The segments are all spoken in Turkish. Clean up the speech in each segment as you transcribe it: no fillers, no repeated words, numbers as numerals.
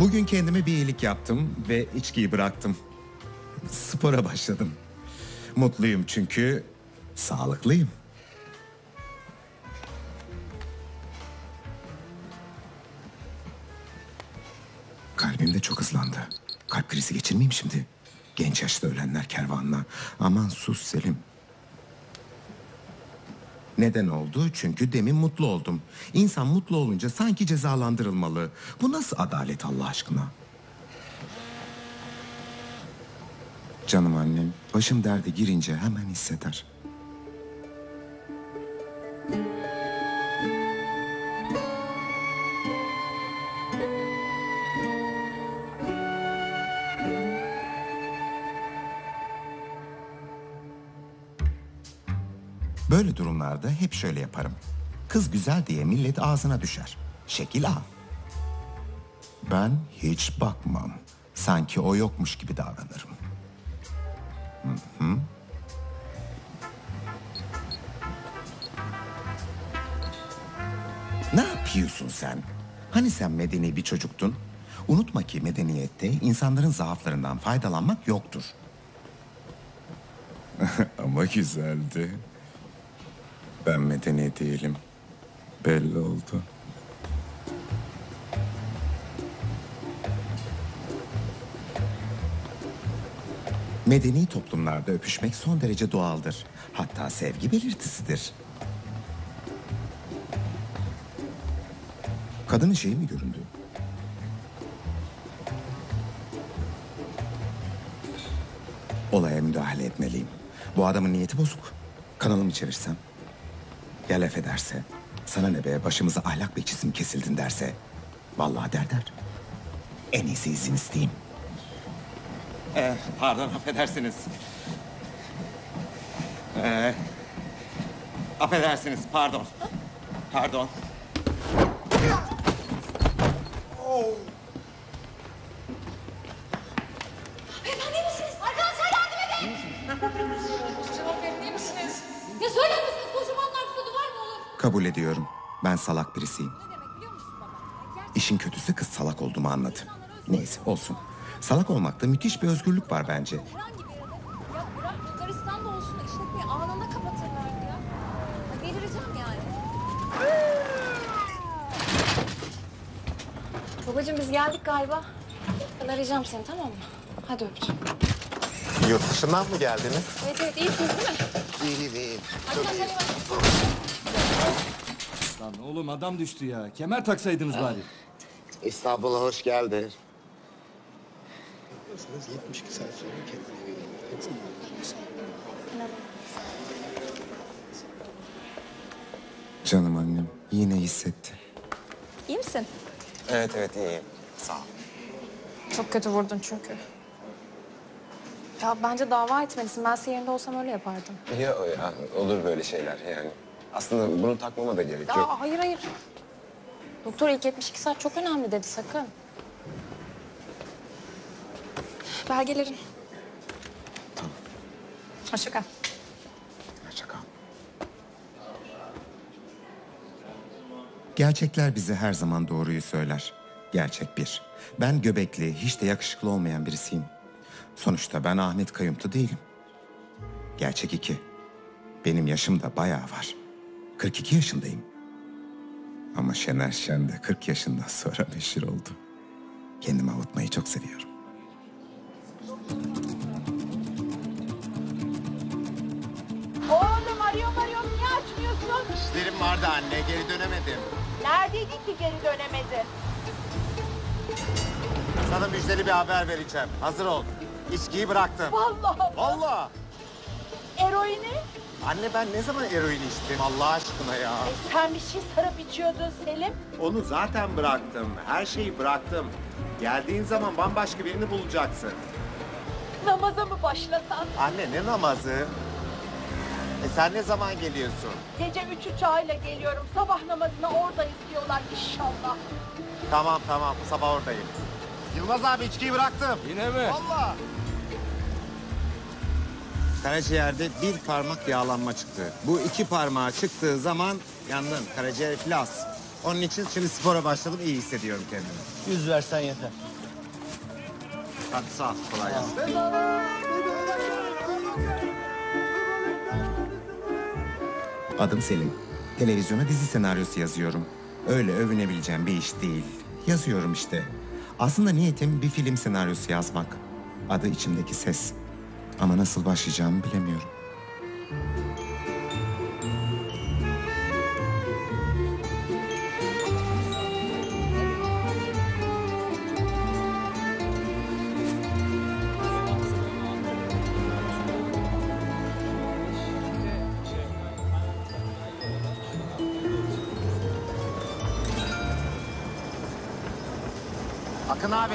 Bugün kendime bir iyilik yaptım ve içkiyi bıraktım. Spora başladım. Mutluyum çünkü sağlıklıyım. Kalbim de çok hızlandı. Kalp krizi geçirmeyeyim şimdi. Genç yaşta ölenler kervanına. Aman sus Selim. Neden oldu? Çünkü demin mutlu oldum. İnsan mutlu olunca sanki cezalandırılmalı. Bu nasıl adalet Allah aşkına? Canım annem, başım derde girince hemen hisseder. Böyle durumlarda hep şöyle yaparım. Kız güzel diye millet ağzına düşer. Şekil A. Ben hiç bakmam. Sanki o yokmuş gibi davranırım. Hı. Ne yapıyorsun sen? Hani sen medeni bir çocuktun? Unutma ki medeniyette insanların zaaflarından faydalanmak yoktur. Ama güzeldi. Ben medeni değilim. Belli oldu. Medeni toplumlarda öpüşmek son derece doğaldır. Hatta sevgi belirtisidir. Kadının şeyi mi göründü? Olaya müdahale etmeliyim. Bu adamın niyeti bozuk. Kanalımı çevirsem. Ya laf ederse, sana ne be başımıza ahlak bekçisi mi kesildin derse. Vallahi der. En iyisi izin isteyeyim. Pardon affedersiniz. Affedersiniz pardon. Pardon. Beyefendi iyi misiniz? Arkadaşlar yardım edin! Cevap verin iyi misiniz? Ya söyler misiniz? Kocamanın arkasında var mı olur? Kabul ediyorum. Ben salak birisiyim. Ne demek biliyor musun baba? İşin kötüsü kız salak olduğumu anladı. Neyse olsun. Salak olmakta müthiş bir özgürlük var bence. Herhangi bir yere. Ya bırak Bulgaristan'da olsun da işletmeyi anında kapatırlar ya. Ya delireceğim yani. Babacığım biz geldik galiba. Ben arayacağım seni tamam mı? Hadi öpeceğim. Yurt dışından mı geldiniz? Evet iyisiniz değil mi? İyi. Hadi sen Lan oğlum adam düştü ya. Kemer taksaydınız bari. İstanbul'a hoş geldin. 72 saat sonra kendine gelin. Canım annem yine hissetti. İyi misin? Evet iyiyim. Sağ ol. Çok kötü vurdun çünkü. Ya bence dava etmelisin. Ben senin yerinde olsam öyle yapardım. Ya olur böyle şeyler yani. Aslında bunu takmama da gerek yok. Ya hayır. Doktor ilk 72 saat çok önemli dedi sakın. Belgelerin. Tamam. Hoşça kal. Hoşça kal. Gerçekler bize her zaman doğruyu söyler. Gerçek bir. Ben göbekli, hiç de yakışıklı olmayan birisiyim. Sonuçta ben Ahmet Kayıntı değilim. Gerçek iki. Benim yaşım da bayağı var. 42 yaşındayım. Ama Şener Şen de 40 yaşından sonra meşhur oldu. Kendimi avutmayı çok seviyorum. Oğlum arıyorum niye açmıyorsun? İşlerim vardı anne, geri dönemedim. Neredeydin ki geri dönemedin? Sana müjdeli bir haber vereceğim. Hazır ol. İçkiyi bıraktım. Vallahi. Vallahi. Eroini? Anne ben ne zaman eroin içtim Allah aşkına ya. Sen bir şey sarıp içiyordun Selim. Onu zaten bıraktım. Her şeyi bıraktım. Geldiğin zaman bambaşka birini bulacaksın. Namaza mı başlasan? Anne ne namazı? Sen ne zaman geliyorsun? Gece 3 uçağıyla geliyorum. Sabah namazına oradayız diyorlar inşallah. Tamam sabah oradayım. Yılmaz abi içkiyi bıraktım. Yine mi? Vallahi. Karaciğerde bir parmak yağlanma çıktı. Bu iki parmağı çıktığı zaman yandın. Karaciğer iflas. Onun için şimdi spora başladım. İyi hissediyorum kendimi. 100 versen yeter. Hadi sağ ol. Kolay gelsin. Adım Selim. Televizyona dizi senaryosu yazıyorum. Öyle övünebileceğim bir iş değil. Yazıyorum işte. Aslında niyetim bir film senaryosu yazmak. Adı içimdeki ses. Ama nasıl başlayacağımı bilemiyorum. Akın abi.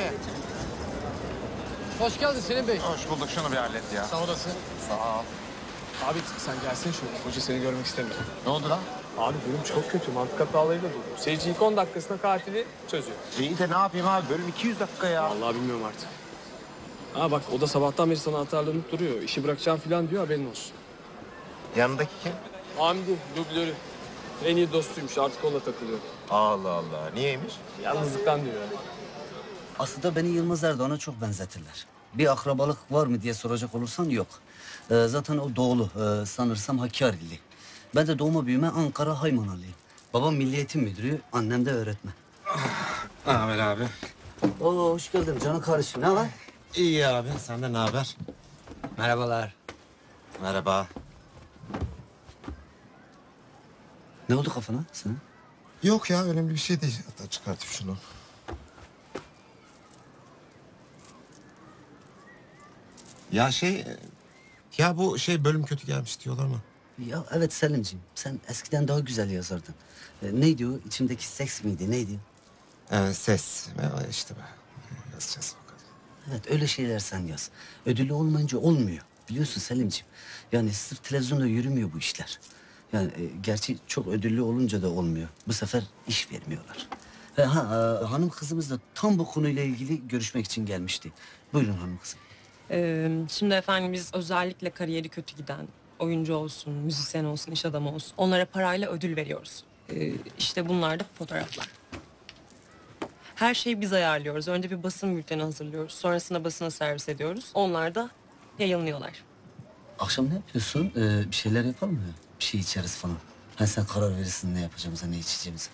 Hoş geldin Selim Bey. Hoş bulduk. Şunu bir hallet ya. Sağ olasın. Sağ ol. Abi sen gelsene şöyle. Hoca seni görmek istemiyor. Ne oldu lan? Abi durum çok kötü. Mantık hatalarıyla dolu. Seyirci ilk 10 dakikasında katili çözüyor. İyi de ne yapayım abi? Bölüm 200 dakika ya. Vallahi bilmiyorum artık. Ha bak o da sabahtan beri sana atarlanıp duruyor. İşi bırakacağım falan diyor, haberin olsun. Yanındaki kim? Hamdi, dublörü. En iyi dostuymuş, artık onunla takılıyor. Allah Allah. Niyeymiş? Yalnızlıktan diyor yani. Aslında beni Yılmaz Erdoğan'a çok benzetirler. Bir akrabalık var mı diye soracak olursan yok. Zaten o doğulu, sanırsam Hakkari'li. Ben de doğma büyüme Ankara Haymanalıyım. Babam Milli Eğitim Müdürü, annem de öğretmen. Ne haber abi? Oo, hoş geldin canım kardeşim. Ne var? İyi abi. Senden ne haber? Merhabalar. Merhaba. Ne oldu kafana senin? Yok ya önemli bir şey değil. Hatta çıkartayım şunu. Ya ya bu bölüm kötü gelmiş diyorlar ama. Ya evet Selimciğim, sen eskiden daha güzel yazardın. Neydi o? İçimdeki seks miydi? Neydi? Ses. İşte be. Yazacağız bakalım. Evet, öyle şeyler sen yaz. Ödüllü olmayınca olmuyor. Biliyorsun Selimciğim. Yani sırf televizyonda yürümüyor bu işler. Yani gerçi çok ödüllü olunca da olmuyor. Bu sefer iş vermiyorlar. Hanım kızımız da tam bu konuyla ilgili görüşmek için gelmişti. Buyurun hanım kızım. Şimdi efendim biz özellikle kariyeri kötü giden oyuncu olsun, müzisyen olsun, iş adamı olsun onlara parayla ödül veriyoruz. İşte bunlar da fotoğraflar. Her şeyi biz ayarlıyoruz. Önce bir basın bülteni hazırlıyoruz. Sonrasında basına servis ediyoruz. Onlar da yayınlıyorlar. Akşam ne yapıyorsun? Bir şeyler yapalım mı? Bir şey içeriz falan. Hani sen karar verirsin ne yapacağımıza, ne içeceğimize.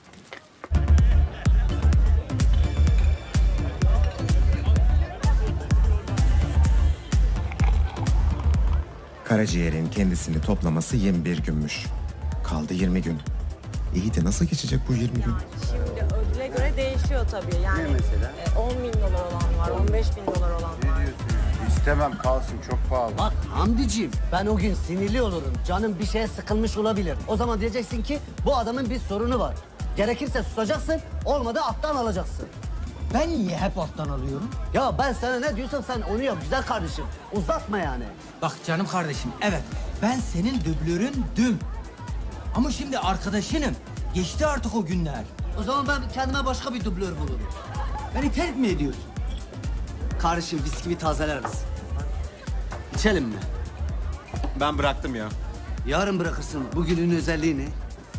Karaciğerin kendisini toplaması 21 günmüş. Kaldı 20 gün. İyi de nasıl geçecek bu 20 gün? Şimdi ödüle göre değişiyor tabii. Yani 10 bin dolar olan var, 15 bin dolar olan var. İstemem kalsın çok pahalı. Bak Hamdiciğim, ben o gün sinirli olurum. Canım bir şeye sıkılmış olabilir. O zaman diyeceksin ki bu adamın bir sorunu var. Gerekirse susacaksın, olmadı alttan alacaksın. Ben niye hep alttan alıyorum? Ya ben sana ne diyorsam sen onu yap güzel kardeşim. Uzatma yani. Bak canım kardeşim, evet ben senin dublöründüm. Ama şimdi arkadaşınım. Geçti artık o günler. O zaman ben kendime başka bir dublör bulurum. Beni terk mi ediyorsun? Kardeşim viskimi tazeler misin? İçelim mi? Ben bıraktım ya. Yarın bırakırsın. Bugünün özelliği ne?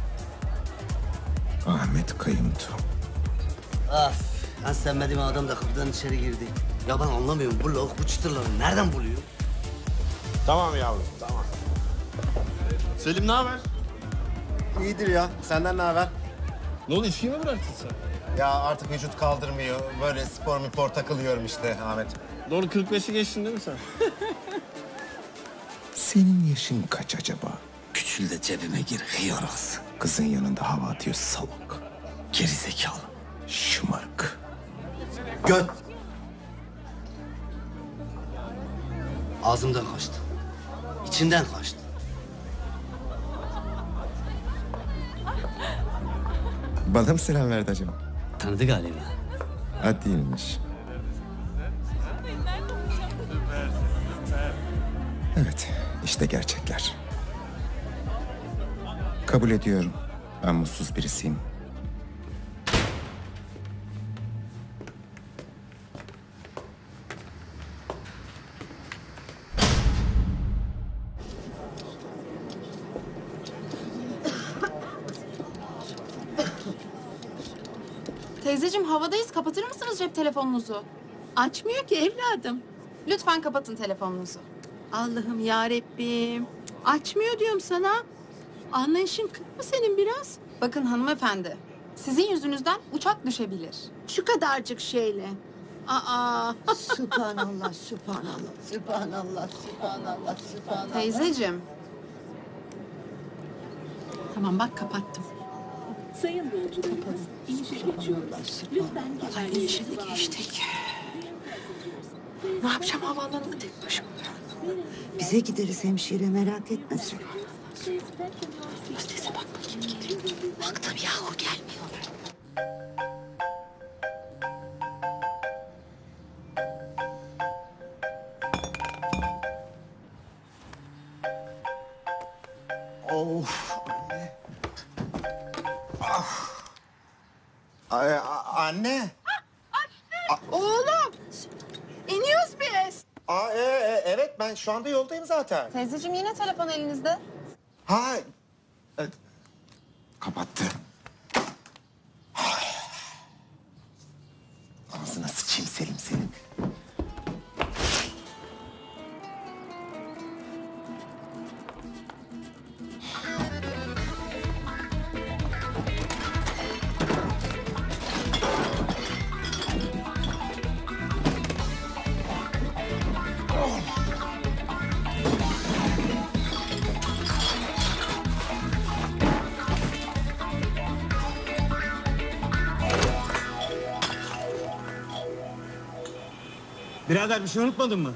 Ahmet Kayımtu. Of. Ben sevmediğim adam da kapıdan içeri girdi. Ya ben anlamıyorum. Bu lavuk bu çıtırları nereden buluyor? Tamam yavrum tamam. Selim ne haber? İyidir ya. Senden ne haber? Ne oldu, işi mi bıraktın sen? Ya artık vücut kaldırmıyor. Böyle spor takılıyorum işte Ahmet. Doğru 45'i geçtin değil mi sen? Senin yaşın kaç acaba? Küçül de cebime gir hıyarası. Kızın yanında hava atıyor salak. Gerizekalı. Şımarık. Göt. Ağzımdan kaçtı. İçimden kaçtı. Bana mı selam verdi acaba? Tanıdı galiba. Ha değilmiş. Evet, işte gerçekler. Kabul ediyorum. Ben mutsuz birisiyim. Teyzeciğim havadayız. Kapatır mısınız cep telefonunuzu? Açmıyor ki evladım. Lütfen kapatın telefonunuzu. Allah'ım yarabbim. Açmıyor diyorum sana. Anlayışın kıt mı senin biraz? Bakın hanımefendi, sizin yüzünüzden uçak düşebilir. Şu kadarcık şeyle. Aa. Sübhanallah, sübhanallah, sübhanallah, sübhanallah, sübhanallah. Teyzeciğim, Tamam bak kapattım. Sayın yolcularımız, inişe geçiyorlar. Lütfen Ay inişe de geçtik. Ne yapacağım havaalanında tek başıma? bize gideriz hemşire, merak etme sen. Hostese bak bakayım geliyor. Baktım yahu gelmiyor. Of. Anne. Oğlum. İniyoruz biz. Evet ben şu anda yoldayım zaten. teyzeciğim yine telefon elinizde. Ha. Kapattı. Ağzına sıçayım Selim senin. Birader bir şey unutmadın mı?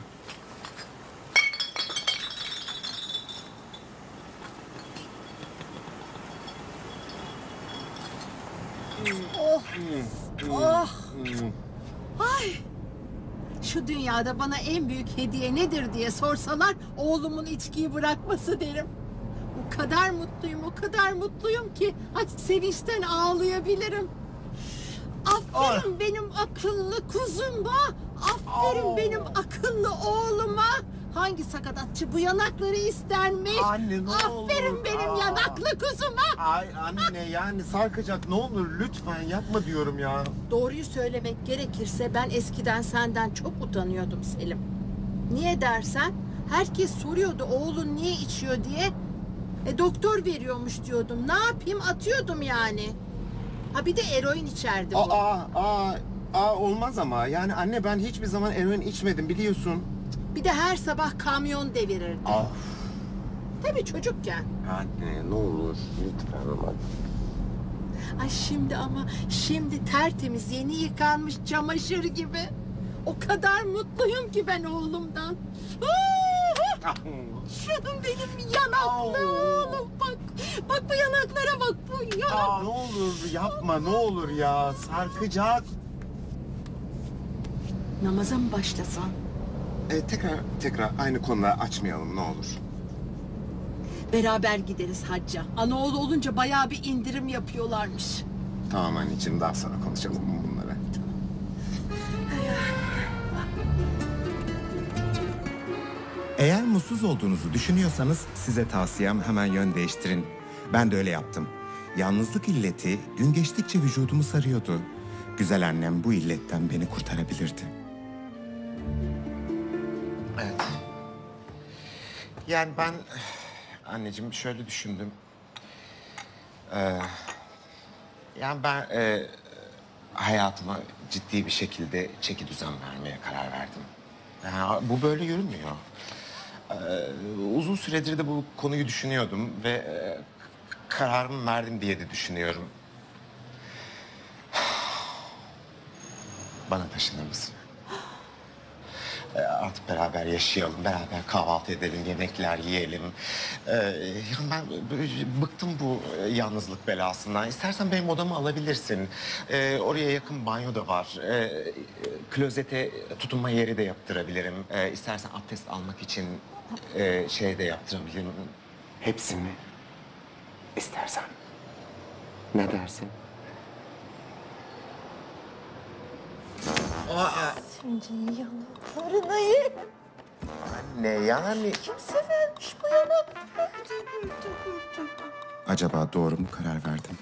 Şu dünyada bana en büyük hediye nedir diye sorsalar oğlumun içkiyi bırakması derim. O kadar mutluyum, o kadar mutluyum ki aç sevinçten ağlayabilirim. Aferin benim akıllı kuzuma. Aferin benim akıllı oğluma. Hangi sakatatçı bu yanakları ister mi? Anne, ne Aferin olur. benim yanaklı kuzuma. Ay anne yani sarkacak ne olur lütfen yapma diyorum ya. Doğruyu söylemek gerekirse ben eskiden senden çok utanıyordum Selim. Niye dersen herkes soruyordu oğlun niye içiyor diye. Doktor veriyormuş diyordum. Ne yapayım atıyordum yani. Ha bir de eroin içerdi bu. Olmaz ama yani anne ben hiçbir zaman eroin içmedim biliyorsun. Bir de her sabah kamyon devirirdi. Tabii çocukken. Anne ne olur lütfen ama. Ay şimdi tertemiz yeni yıkanmış çamaşır gibi. O kadar mutluyum ki ben oğlumdan. Canım benim yanaklı oğlum bak. Bak bu yanaklara bak bu yanak. Ne olur yapma ne olur ya sarkacak. Namaza mı başlasam? Tekrar aynı konuları açmayalım ne olur. Beraber gideriz hacca. Anaoğlu olunca bayağı bir indirim yapıyorlarmış. Tamam anneciğim daha sonra konuşalım bunları. Eğer mutsuz olduğunuzu düşünüyorsanız size tavsiyem hemen yön değiştirin. Ben de öyle yaptım. Yalnızlık illeti gün geçtikçe vücudumu sarıyordu. Güzel annem bu illetten beni kurtarabilirdi. Evet. Yani ben anneciğim şöyle düşündüm. Yani ben hayatıma ciddi bir şekilde çeki düzen vermeye karar verdim. Yani bu böyle yürümüyor. Uzun süredir de bu konuyu düşünüyordum ve kararımı verdim diye de düşünüyorum. Bana taşınır mısın? Artık beraber yaşayalım, beraber kahvaltı edelim, yemekler yiyelim. Yani ben bıktım bu yalnızlık belasından. İstersen benim odamı alabilirsin. Oraya yakın banyo da var. Klozete tutunma yeri de yaptırabilirim. İstersen abdest almak için şey de yaptırabilirim. Hepsini. İstersen. Ne dersin? Yanaklarına ye. Ne yani? Kim severmiş bu yanakları? Acaba doğru mu karar verdim?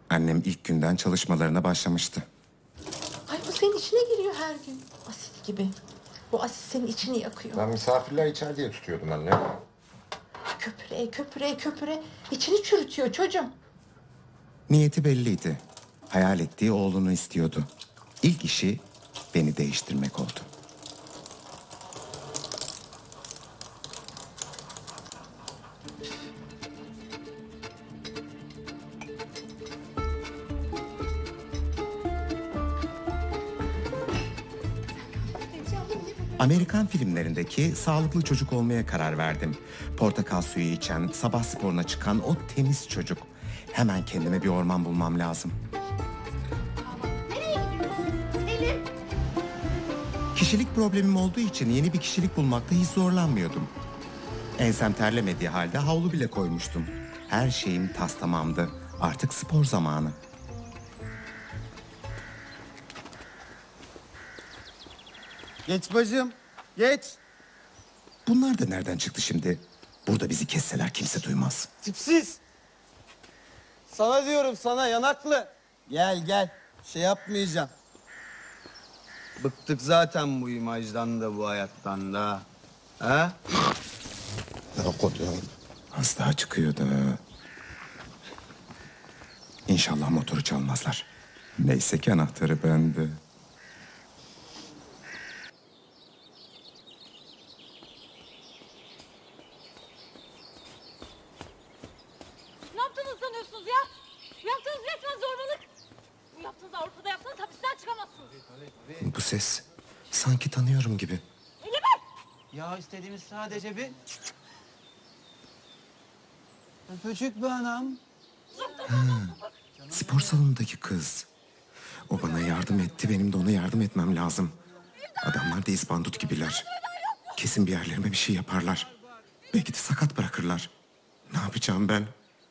Annem ilk günden çalışmalarına başlamıştı. Ay bu senin içine giriyor her gün. Asit gibi. Bu asit senin içini yakıyor. Ben misafirler içer diye tutuyordum anne. Köpüre köpüre köpüre. İçini çürütüyor çocuğum. Niyeti belliydi. Hayal ettiği oğlunu istiyordu. İlk işi beni değiştirmek oldu. Amerikan filmlerindeki sağlıklı çocuk olmaya karar verdim. Portakal suyu içen, sabah sporuna çıkan o temiz çocuk. Hemen kendime bir orman bulmam lazım. Nereye gidiyorsun? Selim. Kişilik problemim olduğu için yeni bir kişilik bulmakta hiç zorlanmıyordum. Ensem terlemediği halde havlu bile koymuştum. Her şeyim tas tamamdı. Artık spor zamanı. Geç bacım. Geç. Bunlar da nereden çıktı şimdi? Burada bizi kesseler kimse duymaz. Tipsiz. Sana diyorum sana yanaklı. Gel gel. Şey yapmayacağım. Bıktık zaten bu imajdan da bu hayattan da. Ha? Az daha çıkıyordu. İnşallah motoru çalmazlar. Neyse ki anahtarı bende. Ne yaptığınızı sanıyorsunuz ya? Bu yaptığınız resmen zorbalık. Bu yaptığınızı Avrupa'da yapsanız hapisten çıkamazsınız. Bu ses sanki tanıyorum gibi. Egemen! Ya istediğimiz sadece bir... Öpücük be anam. Spor salonundaki kız. O bana yardım etti, benim de ona yardım etmem lazım. Adamlar da izbandut gibiler. Kesin bir yerlerime bir şey yaparlar. Belki de sakat bırakırlar. Ne yapacağım ben?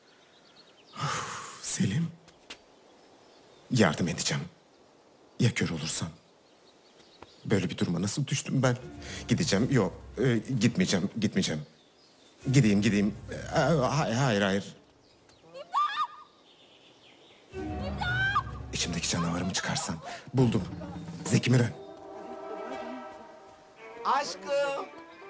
Of, Selim. Yardım edeceğim. Ya kör olursam? Böyle bir duruma nasıl düştüm ben? Gideceğim. Yok, gitmeyeceğim. Gideyim. Hayır. İçimdeki canavarımı çıkarsam. Buldum. Zeki Müren. Aşkım.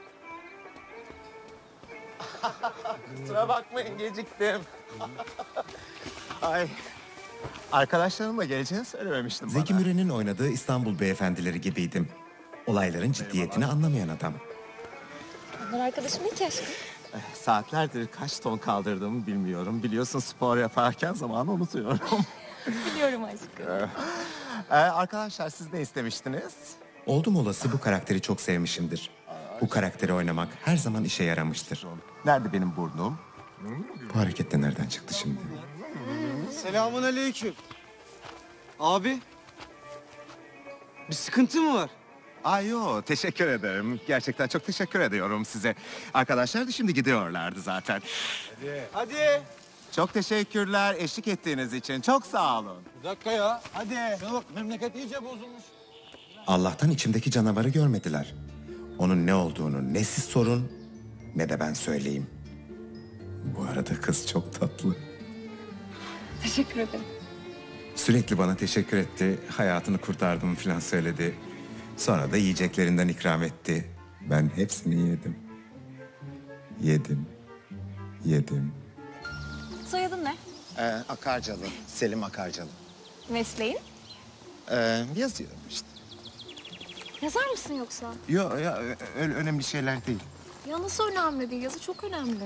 Kusura bakmayın geciktim. Ay. Arkadaşlarımla geleceğini söylememiştim Zeki bana. Müren'in oynadığı İstanbul Beyefendileri gibiydim. Olayların ciddiyetini anlamayan adam. Onlar arkadaşım değil ki aşkım. Saatlerdir kaç ton kaldırdığımı bilmiyorum. Biliyorsun spor yaparken zamanı unutuyorum. Biliyorum aşkım. Arkadaşlar siz ne istemiştiniz? Oldum olası bu karakteri çok sevmişimdir. Bu karakteri oynamak her zaman işe yaramıştır. Nerede benim burnum? Bu hareket de nereden çıktı şimdi? Selamun aleyküm. Abi. Bir sıkıntı mı var? Ay yo, teşekkür ederim. Gerçekten çok teşekkür ediyorum size. Arkadaşlar da şimdi gidiyorlardı zaten. Hadi. Çok teşekkürler eşlik ettiğiniz için. Çok sağ olun. Bir dakika ya. Hadi. Şuna bak memleket iyice bozulmuş. Allah'tan içimdeki canavarı görmediler. Onun ne olduğunu ne siz sorun ne de ben söyleyeyim. Bu arada kız çok tatlı. Teşekkür ederim. Sürekli bana teşekkür etti. Hayatını kurtardım falan söyledi. Sonra da yiyeceklerinden ikram etti. Ben hepsini yedim. Soyadın ne? Akarcalı, Selim Akarcalı. Mesleğin? Yazıyorum işte. Yazar mısın yoksa? Yok ya öyle önemli şeyler değil. Ya nasıl önemli değil? Yazı çok önemli.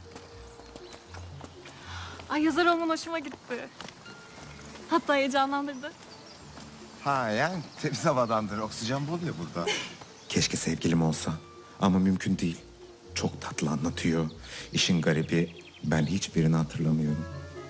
Ay yazar olman hoşuma gitti. Hatta heyecanlandırdı. Ha yani temiz havadandır. Oksijen bol ya burada. Keşke sevgilim olsa ama mümkün değil. Çok tatlı anlatıyor. İşin garibi ben hiçbirini hatırlamıyorum.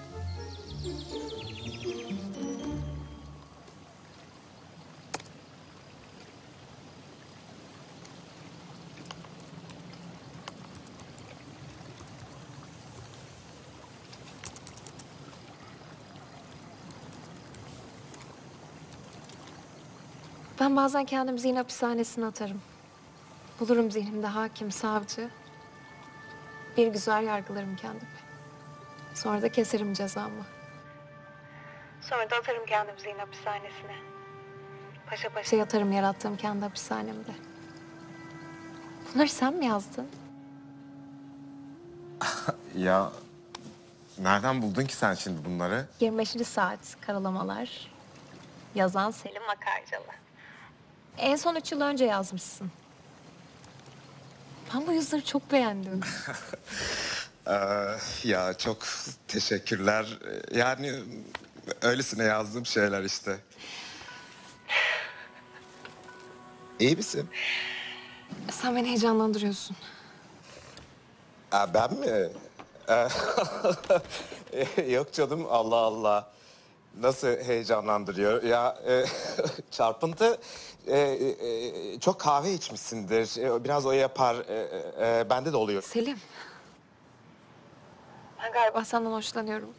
Ben bazen kendimi zihin hapishanesine atarım. Bulurum zihnimde hakim, savcı. Bir güzel yargılarım kendimi. Sonra da keserim cezamı. Sonra da atarım kendimi zihin hapishanesine. Paşa paşa yatarım yarattığım kendi hapishanemde. Bunları sen mi yazdın? Ya nereden buldun ki sen şimdi bunları? 25. saat karalamalar. Yazan Selim Makarcalı. En son 3 yıl önce yazmışsın. Ben bu yazıları çok beğendim. Ya çok teşekkürler. Yani öylesine yazdığım şeyler işte. İyi misin? Sen beni heyecanlandırıyorsun. Ben mi? Yok canım, Allah Allah. Nasıl heyecanlandırıyor? Ya çarpıntı, çok kahve içmişsindir. Biraz o yapar. Bende de oluyor. Selim. Ben galiba senden hoşlanıyorum.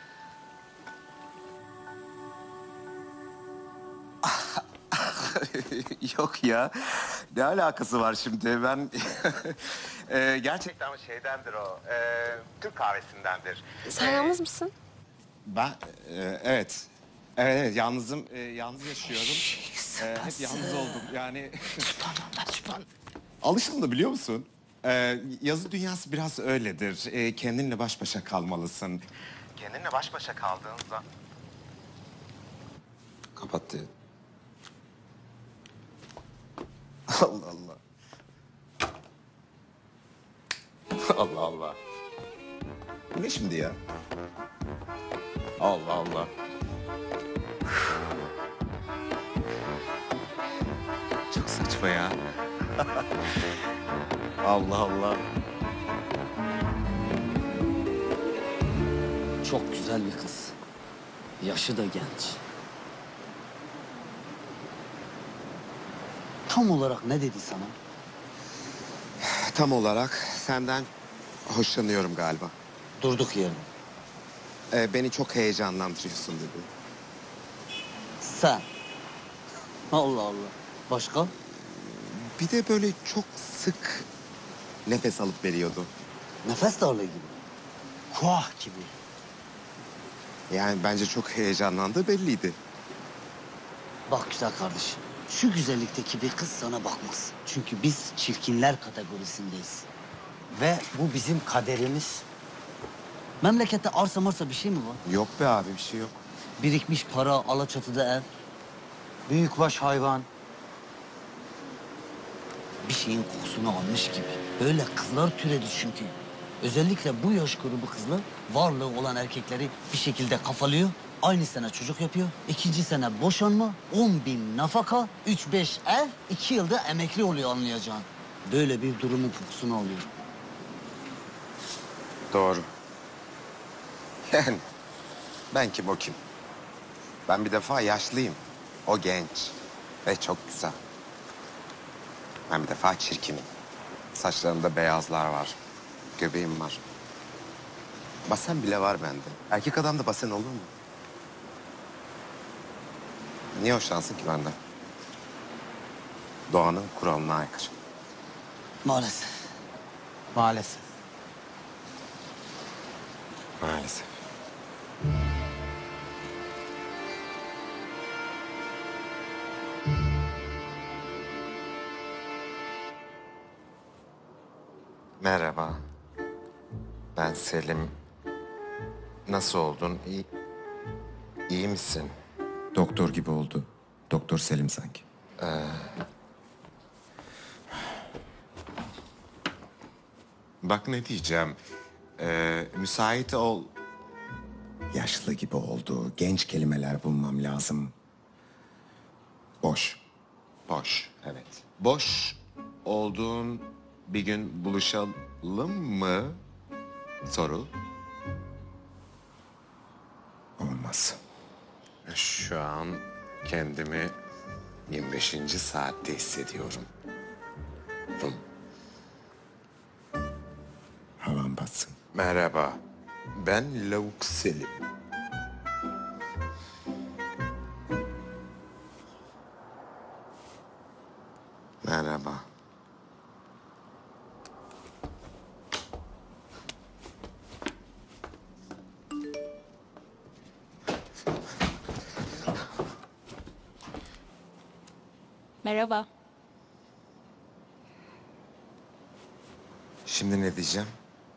Yok ya. Ne alakası var şimdi? Ben gerçekten şeydendir o. Türk kahvesindendir. Sen yalnız mısın? Ben evet. Evet, yalnızım. Yalnız yaşıyorum. Hep yalnız oldum. Yani alışıldı, biliyor musun? Yazı dünyası biraz öyledir. Kendinle baş başa kalmalısın. Kendinle baş başa kaldığında... Kapattı. Allah Allah. Allah Allah. Bu ne şimdi ya? Allah Allah. Çok saçma ya. Allah Allah. Çok güzel bir kız. Yaşı da genç. Tam olarak ne dedi sana? Tam olarak senden hoşlanıyorum galiba. Durduk yere. Beni çok heyecanlandırıyorsun dedi. Sen. Allah Allah. Başka? Bir de böyle çok sık nefes alıp veriyordu. Nefes darlığı gibi. Kuah gibi. Yani bence çok heyecanlandığı belliydi. Bak güzel kardeşim. Şu güzellikteki bir kız sana bakmaz. Çünkü biz çirkinler kategorisindeyiz. Ve bu bizim kaderimiz. Memlekette arsa marsa bir şey mi var? Yok be abi, bir şey yok. Birikmiş para, Alaçatı'da ev. Büyükbaş hayvan. Bir şeyin kokusunu almış gibi. Böyle kızlar türedi çünkü. Özellikle bu yaş grubu kızlar varlığı olan erkekleri bir şekilde kafalıyor. Aynı sene çocuk yapıyor. 2. sene boşanma, 10.000 nafaka, 3-5 ev, 2 yılda emekli oluyor anlayacağın. Böyle bir durumun kokusunu alıyor. Doğru. Yani ben kim o kim? Ben bir defa yaşlıyım. O genç ve çok güzel. Ben bir defa çirkinim. Saçlarımda beyazlar var. Göbeğim var. Basen bile var bende. Erkek adam da basen olur mu? Niye hoşlansın ki benden? Doğanın kuralına aykırı. Maalesef. Maalesef. Maalesef. Merhaba. Ben Selim. Nasıl oldun? İyi misin? Doktor gibi oldu. Doktor Selim sanki. Bak ne diyeceğim. Müsait ol. Yaşlı gibi oldu. Genç kelimeler bulmam lazım. Boş. Boş, evet. Boş olduğun bir gün buluşalım mı? Soru. Olmaz. Şu an kendimi 25. saatte hissediyorum. Havan batsın. Merhaba. Ben Lavuk Selim. Merhaba. Merhaba. Şimdi ne diyeceğim?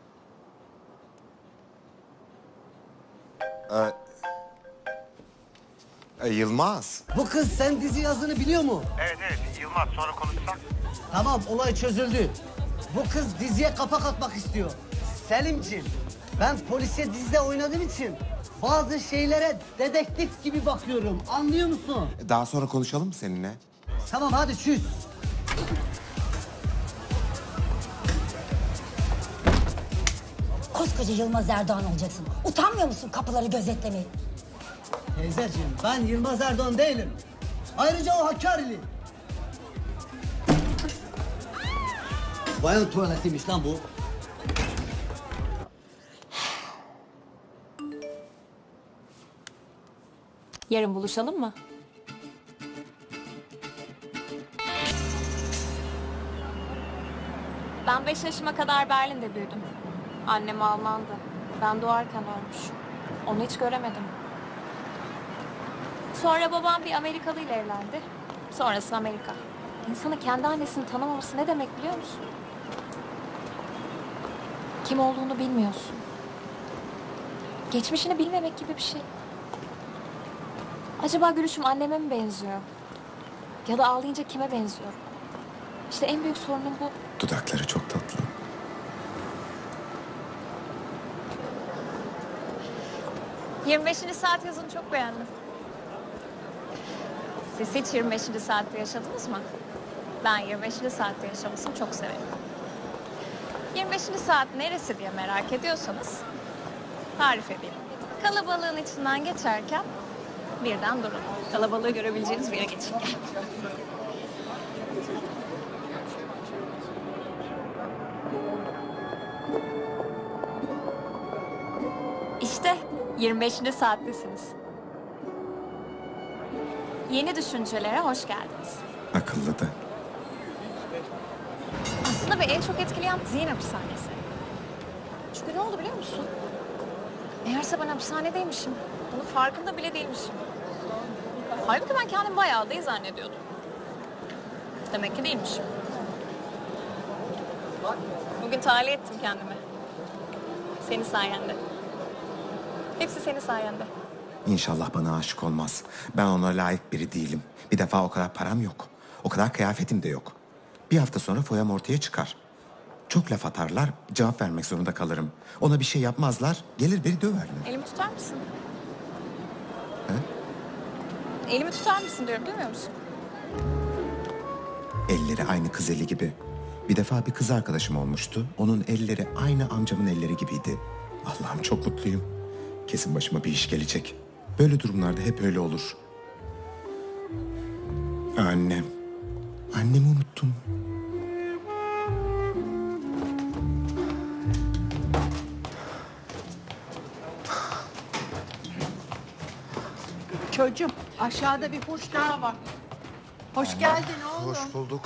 Yılmaz. Bu kız sen dizi yazını biliyor mu? Evet Yılmaz sonra konuşsak. Tamam, olay çözüldü. Bu kız diziye kapak atmak istiyor. Selimciğim, ben polisiye dizide oynadığım için bazı şeylere dedektif gibi bakıyorum. Anlıyor musun? Daha sonra konuşalım mı seninle? Tamam, hadi çüz. Koskoca Yılmaz Erdoğan olacaksın. Utanmıyor musun kapıları gözetlemeyi? Teyzeciğim, ben Yılmaz Erdoğan değilim. Ayrıca o Hakkari'li. Bayan tuvaletiymiş lan bu. Yarın buluşalım mı? Ben 5 yaşıma kadar Berlin'de büyüdüm. Annem Almandı. Ben doğarken ölmüş. Onu hiç göremedim. Sonra babam bir Amerikalı ile evlendi. Sonrası Amerika. İnsanın kendi annesini tanımaması ne demek biliyor musun? Kim olduğunu bilmiyorsun. Geçmişini bilmemek gibi bir şey. Acaba gülüşüm anneme mi benziyor? Ya da ağlayınca kime benziyorum? İşte en büyük sorunum bu. Dudakları çok tatlı. ...25. saat yazını çok beğendim. Siz hiç 25. saatte yaşadınız mı? Ben 25. saatte yaşamasını çok severim. 25. saat neresi diye merak ediyorsanız... ...tarif edeyim. Kalabalığın içinden geçerken... ...birden durun. Kalabalığı görebileceğiniz bir yere geçin. İşte 25. saattesiniz. Yeni düşüncelere hoş geldiniz. Akıllı da. Aslında beni en çok etkileyen zihin hapishanesi. Çünkü ne oldu biliyor musun? Meğerse ben hapishanedeymişim. Bunun farkında bile değilmişim. Halbuki ben kendimi bayağı da iyi zannediyordum. Demek ki değilmişim. Bugün tahliye ettim kendimi. Senin sayende. Hepsi senin sayende. İnşallah bana aşık olmaz. Ben ona layık biri değilim. Bir defa o kadar param yok. O kadar kıyafetim de yok. Bir hafta sonra foyam ortaya çıkar. Çok laf atarlar, cevap vermek zorunda kalırım. Ona bir şey yapmazlar, gelir beni döverler. Elimi tutar mısın? He? Elimi tutar mısın diyorum, duymuyor musun? Elleri aynı kız eli gibi. Bir defa bir kız arkadaşım olmuştu. Onun elleri aynı amcamın elleri gibiydi. Allah'ım çok mutluyum. Kesin başıma bir iş gelecek. Böyle durumlarda hep öyle olur. Annem. Annemi unuttum. Çocuğum, aşağıda bir kuş daha var. Hoş geldin oğlum. Hoş bulduk.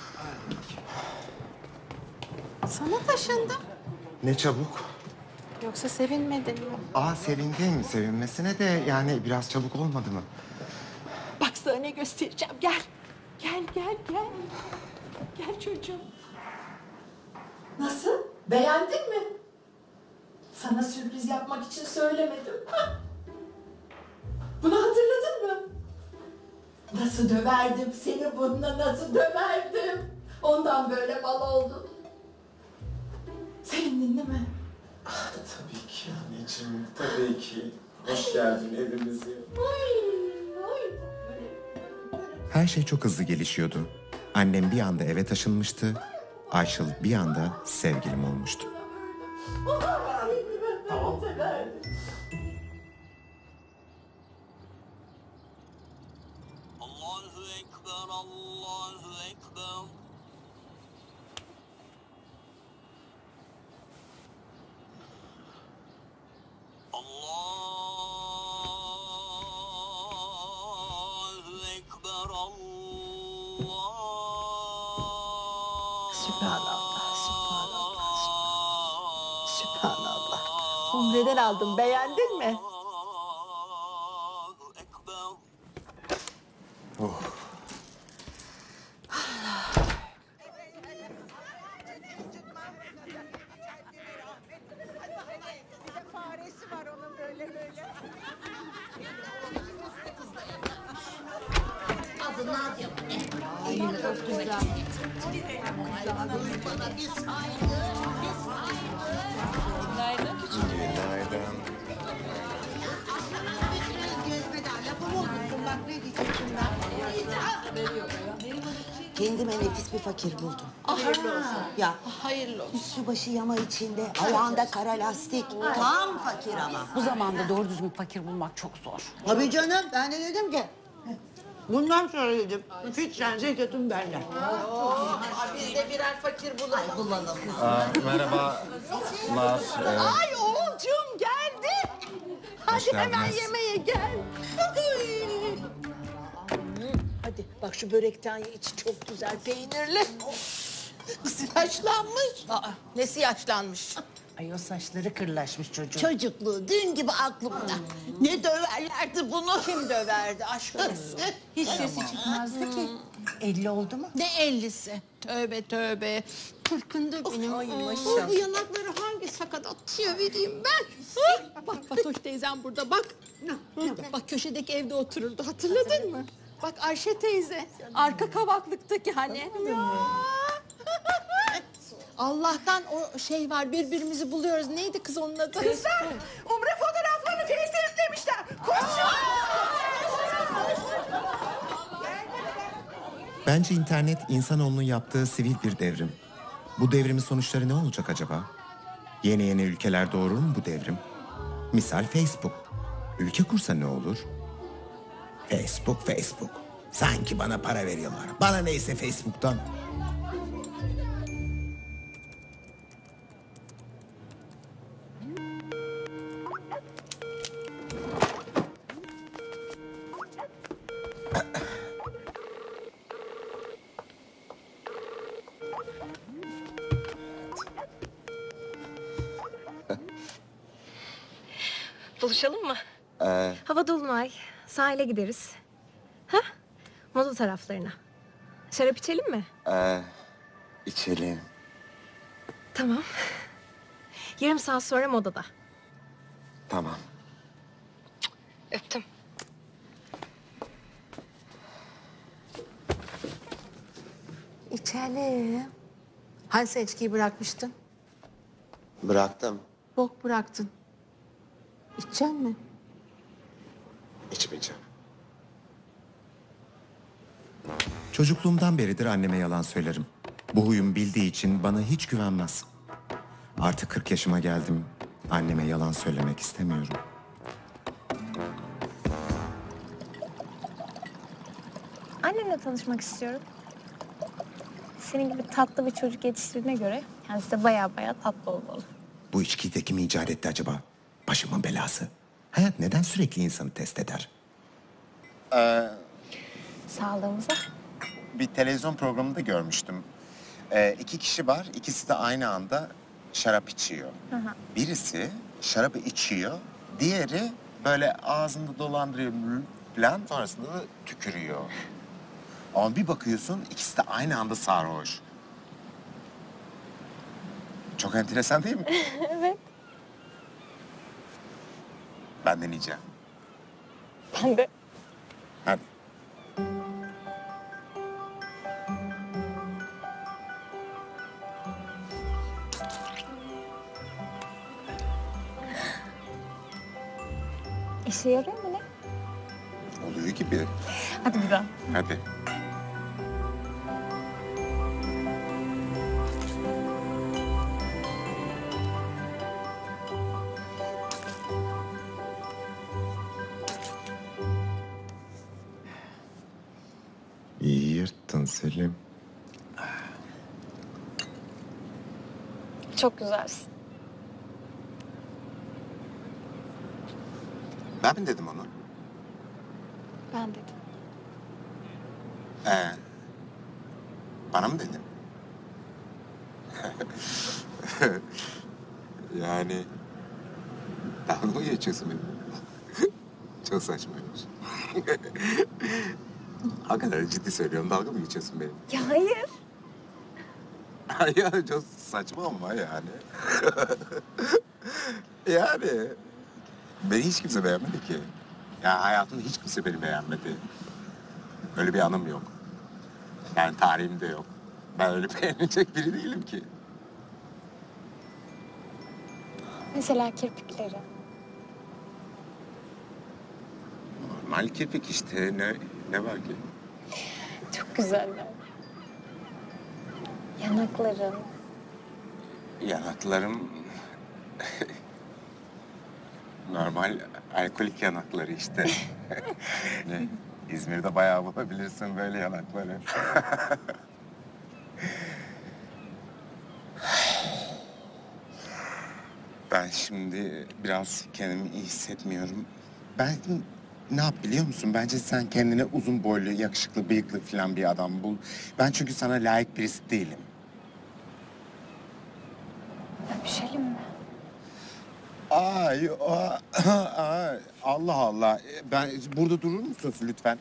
Sana taşındım. Ne çabuk. Yoksa sevinmedin mi? Sevindim. Sevinmesine de yani biraz çabuk olmadı mı? Bak sana ne göstereceğim. Gel. Gel. Gel çocuğum. Nasıl? Beğendin mi? Sana sürpriz yapmak için söylemedim. Hah. Bunu hatırladın mı? Nasıl döverdim seni bununla, nasıl döverdim? Ondan böyle mal oldun. Sevindin değil mi? Tabii ki anneciğim, tabii ki. Hoş geldin evimize. Her şey çok hızlı gelişiyordu. Annem bir anda eve taşınmıştı. Ayşıl bir anda sevgilim olmuştu. Tamam. Allahu Ekber, Allahu Ekber. Allahu Ekber, Allah. Sübhanallah, Sübhanallah. Sübhanallah. Umre'den aldım, beğendin mi? Çok güzel. Günaydın. Kendime nefis bir fakir buldum. Hayırlı olsun. Ya Hayırlı olsun. üstü başı yama içinde, ayağında kara lastik. Tam fakir ama. Bu zamanda doğru düzgün fakir bulmak çok zor. Tabii canım, ben de dedim ki. Bundan sonra dedim, fitren zekatın benden. Biz de birer fakir bulalım. Merhabalar. Ay oğulcuğum geldi. Hadi hemen geldiniz. yemeğe gel. Hadi bak şu börekten ye, içi çok güzel peynirli. Kız yaşlanmış. Nesi yaşlanmış? Ay o saçları kırlaşmış çocuğun. Çocukluğu dün gibi aklımda. Ne döverlerdi bunu? Kim döverdi aşk olsun. Hiç sesi çıkmazdı ki. 50 oldu mu? Ne 50'si? Tövbe tövbe. Kırkında benim. ay Oo, maşallah. bu yanakları hangi sakatatçıya vereyim ben? Bak Fatoş teyzem burada bak. Bak köşedeki evde otururdu hatırladın mı? Bak Ayşe teyze. Arka kavaklıktaki hani. Ya. Allah'tan o şey var birbirimizi buluyoruz. Neydi kız onun adı? Kızlar umre fotoğraflarını Face'e yüklemişler. Koşun. Bence internet insanoğlunun yaptığı sivil bir devrim. Bu devrimin sonuçları ne olacak acaba? Yeni yeni ülkeler doğurur mu bu devrim? Misal Facebook. Ülke kursa ne olur? Facebook. Sanki bana para veriyorlar. Bana neyse Facebook'tan. Buluşalım mı? Hava dolunay. Sahile gideriz. Ha? Moda taraflarına. Şarap içelim mi? İçelim. Tamam. Yarım saat sonra modada. Tamam. Öptüm. İçelim. Hani sen içkiyi bırakmıştın? Bıraktım. Bok bıraktın. İçecek mi? İçmeyeceğim. Çocukluğumdan beridir anneme yalan söylerim. Bu huyum bildiği için bana hiç güvenmez. Artık 40 yaşıma geldim. Anneme yalan söylemek istemiyorum. Annemle tanışmak istiyorum. Senin gibi tatlı bir çocuk yetiştirdiğine göre kendisi de baya tatlı olmalı. Bu içkiyi de kim icat etti acaba? Başımın belası. Hayat neden sürekli insanı test eder? Sağlığımıza. Bir televizyon programında görmüştüm. 2 kişi var, ikisi de aynı anda şarap içiyor. Birisi şarabı içiyor, diğeri böyle ağzında dolandırıyor falan, sonrasında da tükürüyor. Ama bir bakıyorsun ikisi de aynı anda sarhoş. Çok enteresan değil mi? Evet. Ben deneyeceğim. Ben de. Hadi. İşe yarıyor mu ne? Oluyor gibi. Hadi bir daha. Hadi. İyi yırttın Selim. Çok güzelsin. Ben mi dedim onu? Ben dedim. Bana mı dedin? Yani dalga mı geçiyorsun benimle? Çok saçmaymış. Hakikaten ciddi söylüyorum, dalga mı geçiyorsun benimle? Ya hayır. Ya çok saçma ama yani. Yani beni hiç kimse beğenmedi ki. Ya hayatımda hiç kimse beni beğenmedi. Öyle bir anım yok. Ben tarihimde yok. Ben öyle beğenilecek biri değilim ki. Mesela kirpikleri. Normal kirpik işte. Ne var ki? Çok güzeller. Yanakların. Yanaklarım... Normal alkolik yanakları işte. Ne? İzmir'de bayağı bulabilirsin böyle yanakları. Ben şimdi biraz kendimi iyi hissetmiyorum. Ben ne yap biliyor musun? Bence sen kendine uzun boylu, yakışıklı, bıyıklı falan bir adam bul. Ben çünkü sana layık birisi değilim. Öpüşelim mi? Ay, Allah Allah. Ben burada durur musunuz lütfen?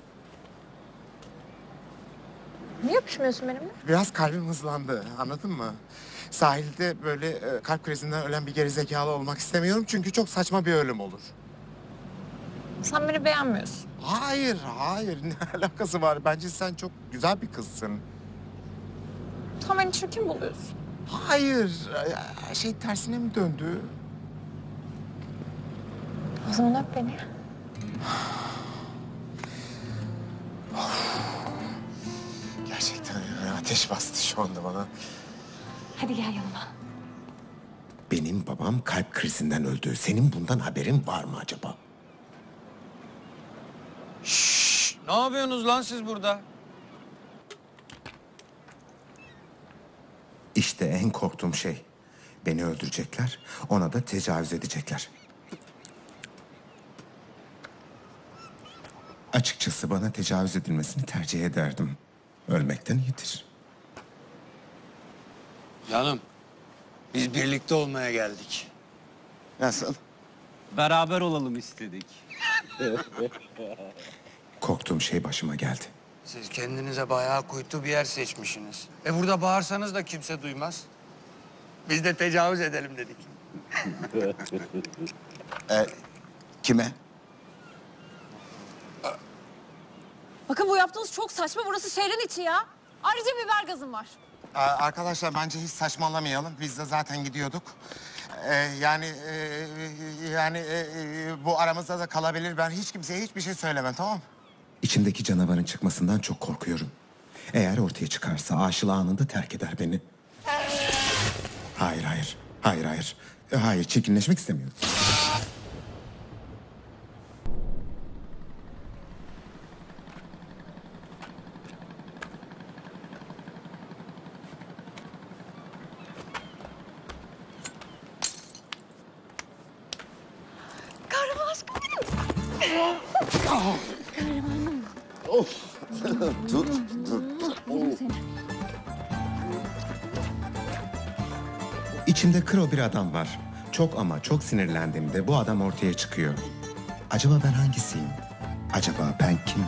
Niye öpüşmüyorsun benimle? Biraz kalbim hızlandı, anladın mı? Sahilde böyle kalp krizinden ölen bir gerizekalı olmak istemiyorum çünkü çok saçma bir ölüm olur. Sen beni beğenmiyorsun. Hayır. Ne alakası var? Bence sen çok güzel bir kızsın. Sen beni çirkin buluyorsun. Hayır. Şey tersine mi döndü? O zaman öp beni. Gerçekten ateş bastı şu anda bana. Hadi gel yanıma. Benim babam kalp krizinden öldü. Senin bundan haberin var mı acaba? Ne yapıyorsunuz lan siz burada? İşte en korktuğum şey. Beni öldürecekler, ona da tecavüz edecekler. Açıkçası bana tecavüz edilmesini tercih ederdim. Ölmekten iyidir. Canım, biz birlikte olmaya geldik. Nasıl? Beraber olalım istedik. Korktuğum şey başıma geldi. Siz kendinize bayağı kuytu bir yer seçmişsiniz. Burada bağırsanız da kimse duymaz. Biz de tecavüz edelim dedik. Kime? Bakın bu yaptığınız çok saçma. Burası şehrin içi ya. Ayrıca biber gazım var. Arkadaşlar bence hiç saçmalamayalım. Biz de zaten gidiyorduk. Bu aramızda da kalabilir. Ben hiç kimseye hiçbir şey söylemem, tamam mı? İçimdeki canavarın çıkmasından çok korkuyorum. Eğer ortaya çıkarsa aşılı anında terk eder beni. Hayır. Hayır, çirkinleşmek istemiyorum. Kahraman aşkım benim. Kahramanım. Dur. İçimde kro bir adam var. Çok ama çok sinirlendiğimde bu adam ortaya çıkıyor. Acaba ben hangisiyim? Acaba ben kim?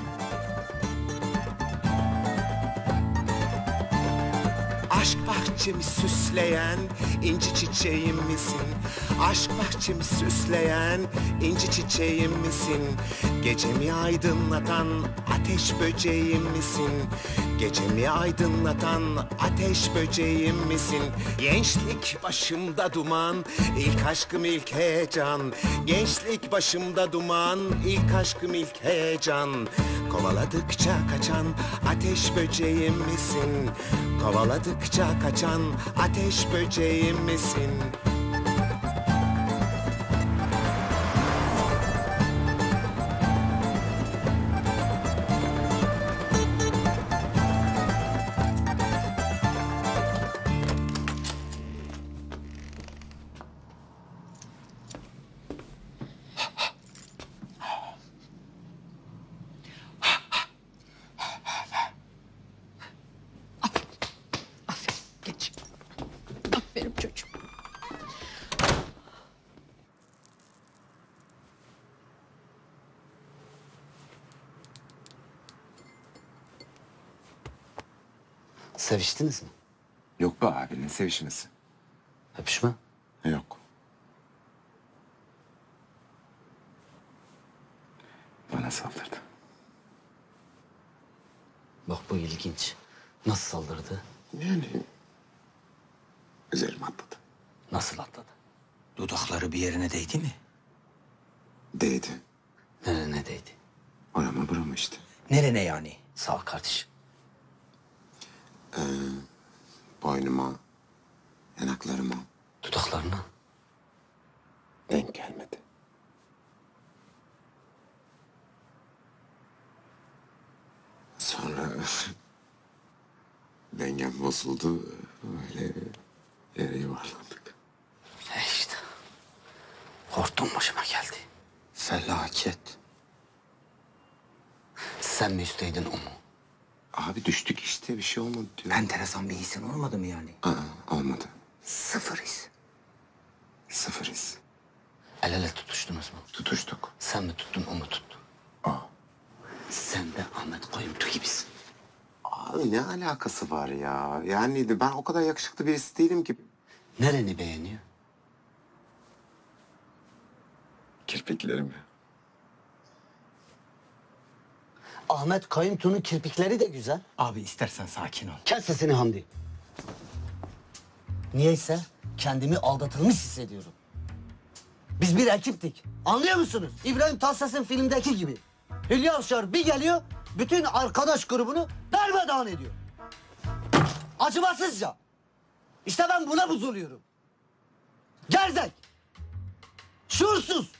Aşk bahçemi süsleyen inci çiçeğim misin? Aşk bahçemi süsleyen inci çiçeğim misin? Gecemi aydınlatan ateş böceğim misin? Gecemi aydınlatan ateş böceğim misin? Gençlik başımda duman, ilk aşkım ilk heyecan. Gençlik başımda duman, ilk aşkım ilk heyecan. Kovaladıkça kaçan ateş böceğim misin? Kovaladıkça kaçan ateş böceğim misin? Geç. Aferin çocuğum. Seviştiniz mi? Yok be abi, ne sevişmesi? Öpüşme? Yok. Bana saldırdı. Bak bu ilginç. Nasıl saldırdı? Yani üzerime atladı. Nasıl atladı? Dudakları bir yerine değdi mi? Değdi. Nerene değdi? Orama burama işte. Nerene yani? Sağ ol kardeşim. Boynuma, yanaklarıma Dudaklarına. denk gelmedi. Sonra dengem bozuldu. Öyle yere yuvarlandık. İşte. Hortum başıma geldi. Felaket. Sen mi üstleydin o mu? Abi düştük işte, bir şey olmadı diyor. Enteresan bir hissin olmadı mı yani? Olmadı. Sıfır his. Sıfır his. El ele tutuştunuz mu? Tutuştuk. Sen mi tuttun, o mu tuttu? Sen de Ahmet Koyuntu gibisin. Abi ne alakası var ya? Yani ben o kadar yakışıklı birisi değilim ki. Nereni beğeniyor? Kirpiklerimi. Ahmet Kayıntu'nun kirpikleri de güzel. Abi istersen sakin ol. Kes sesini Hamdi. Niyeyse kendimi aldatılmış hissediyorum. Biz bir ekiptik. Anlıyor musunuz? İbrahim Tatlıses'in filmdeki gibi. Hülya Avşar bir geliyor, bütün arkadaş grubunu darmadağın ediyor. Acımasızca. İşte ben buna bozuluyorum. Gerzek. Şuursuz.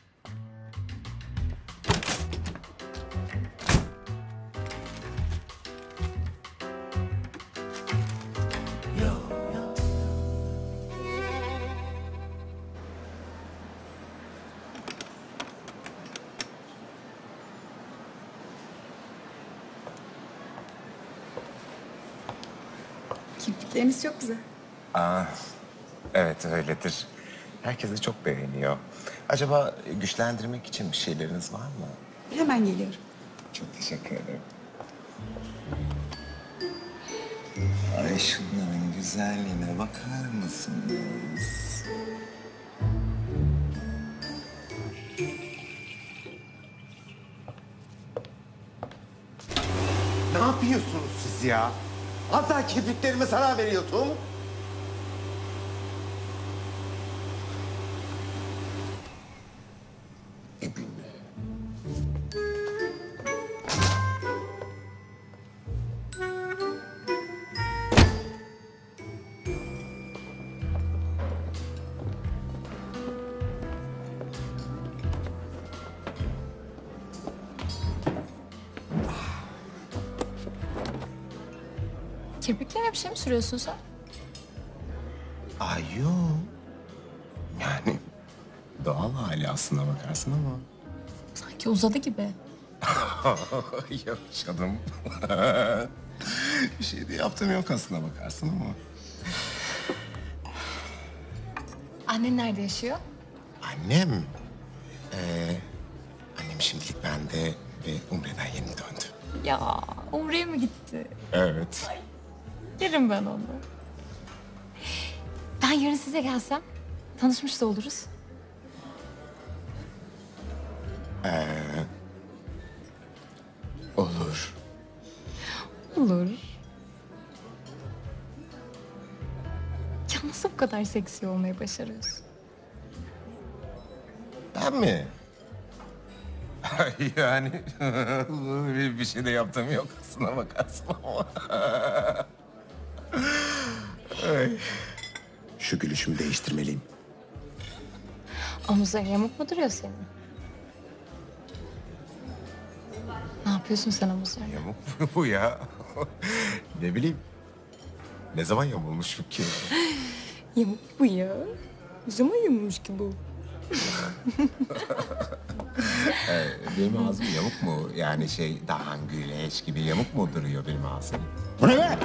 Kirpikleriniz çok güzel. Evet öyledir. Herkes de çok beğeniyor. Acaba güçlendirmek için bir şeyleriniz var mı? Hemen geliyorum. Çok teşekkür ederim. Ay şunların güzelliğine bakar mısınız? Ne yapıyorsunuz siz ya? Hatta kirpiklerime zarar veriyordum. Kirpiklerine bir şey mi sürüyorsun sen? Ay yok. Yani doğal hali aslına bakarsın ama. Sanki uzadı gibi. Yok canım. Bir şey de yaptığım yok aslına bakarsın ama. Annen nerede yaşıyor? Annem? Annem şimdilik bende ve Umre'den yeni döndü. Ya Umre'ye mi gitti? Evet. Derim ben onu. Ben yarın size gelsem tanışmış da oluruz. Olur. Olur. Ya nasıl bu kadar seksi olmayı başarıyorsun? Ben mi? Yani bir şey de yaptığım yok aslına bakarsın ama. Ay. Şu gülüşümü değiştirmeliyim. Omuzların yamuk mu duruyor senin? Ne yapıyorsun sen omuzlarına? Yamuk mu bu ya? Ne bileyim. Ne zaman yamulmuş bu ki? Yamuk bu ya. Ne zaman yamulmuş ki bu? Benim ağzım yamuk mu? Yani dahan güleç gibi yamuk mu duruyor benim ağzım? Bu ne be?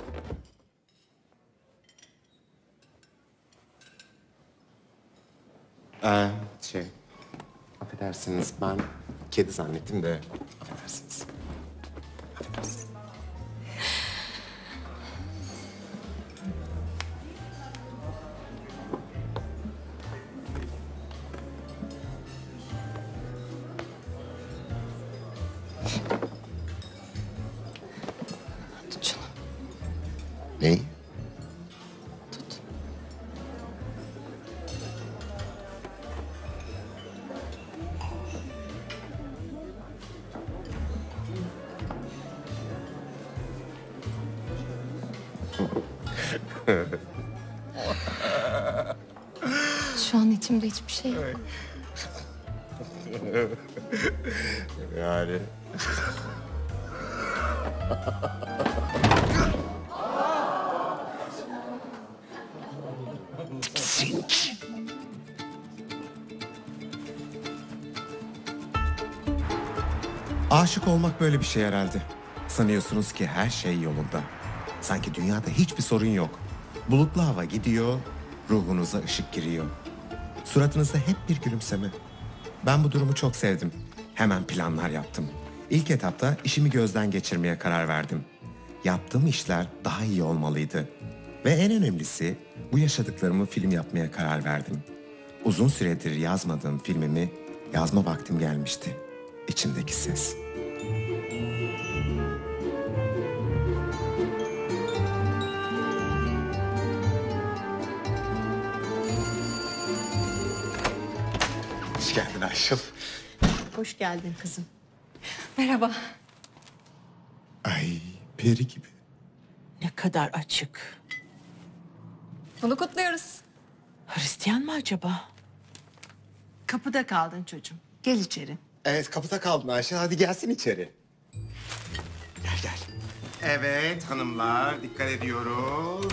Affedersiniz ben kedi zannettim de affedersiniz. Affedersiniz. Şu an içimde hiçbir şey yok. Yani. Aşık olmak böyle bir şey herhalde. Sanıyorsunuz ki her şey yolunda. Sanki dünyada hiçbir sorun yok. Bulutlu hava gidiyor, ruhunuza ışık giriyor. Suratınızda hep bir gülümseme. Ben bu durumu çok sevdim. Hemen planlar yaptım. İlk etapta işimi gözden geçirmeye karar verdim. Yaptığım işler daha iyi olmalıydı. Ve en önemlisi bu yaşadıklarımı film yapmaya karar verdim. Uzun süredir yazmadığım filmimi yazma vaktim gelmişti. İçimdeki ses. Hoş geldin Ayşıl. Hoş geldin kızım. Merhaba. Ay peri gibi. Ne kadar açık. Bunu kutluyoruz. Hristiyan mı acaba? Kapıda kaldın çocuğum. Gel içeri. Evet kapıda kaldın Ayşe. Hadi gelsin içeri. Gel gel. Evet hanımlar dikkat ediyoruz.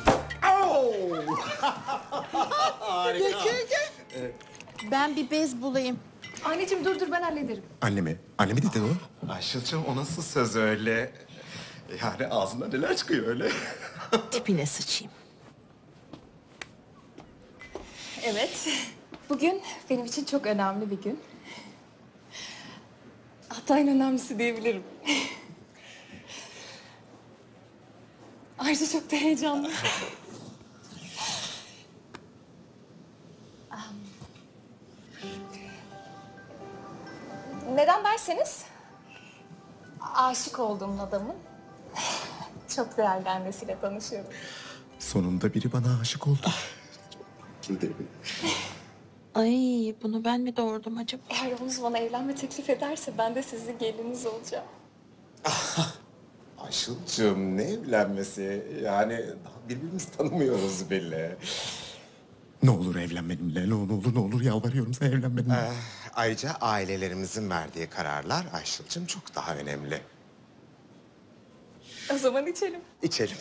Harika. Ben bir bez bulayım. Anneciğim dur ben hallederim. Anne mi? Anne mi dedin o? Ayşıl'cığım o nasıl söz öyle? Yani ağzından neler çıkıyor öyle? Tipine sıçayım. Evet. Bugün benim için çok önemli bir gün. Hatta en önemlisi diyebilirim. Ayrıca çok da heyecanlı. Neden derseniz aşık olduğum adamın çok değerli annesiyle tanışıyorum. Sonunda biri bana aşık oldu. Ay bunu ben mi doğurdum acaba? Eğer Yavuz bana evlenme teklif ederse ben de sizin geliniz olacağım. Ayşıl'cığım ne evlenmesi? Yani daha birbirimizi tanımıyoruz bile. Ne olur evlen benimle. Ne olur yalvarıyorum sana evlen benimle. Ayrıca ailelerimizin verdiği kararlar Ayşıl'cığım çok daha önemli. O zaman içelim. İçelim.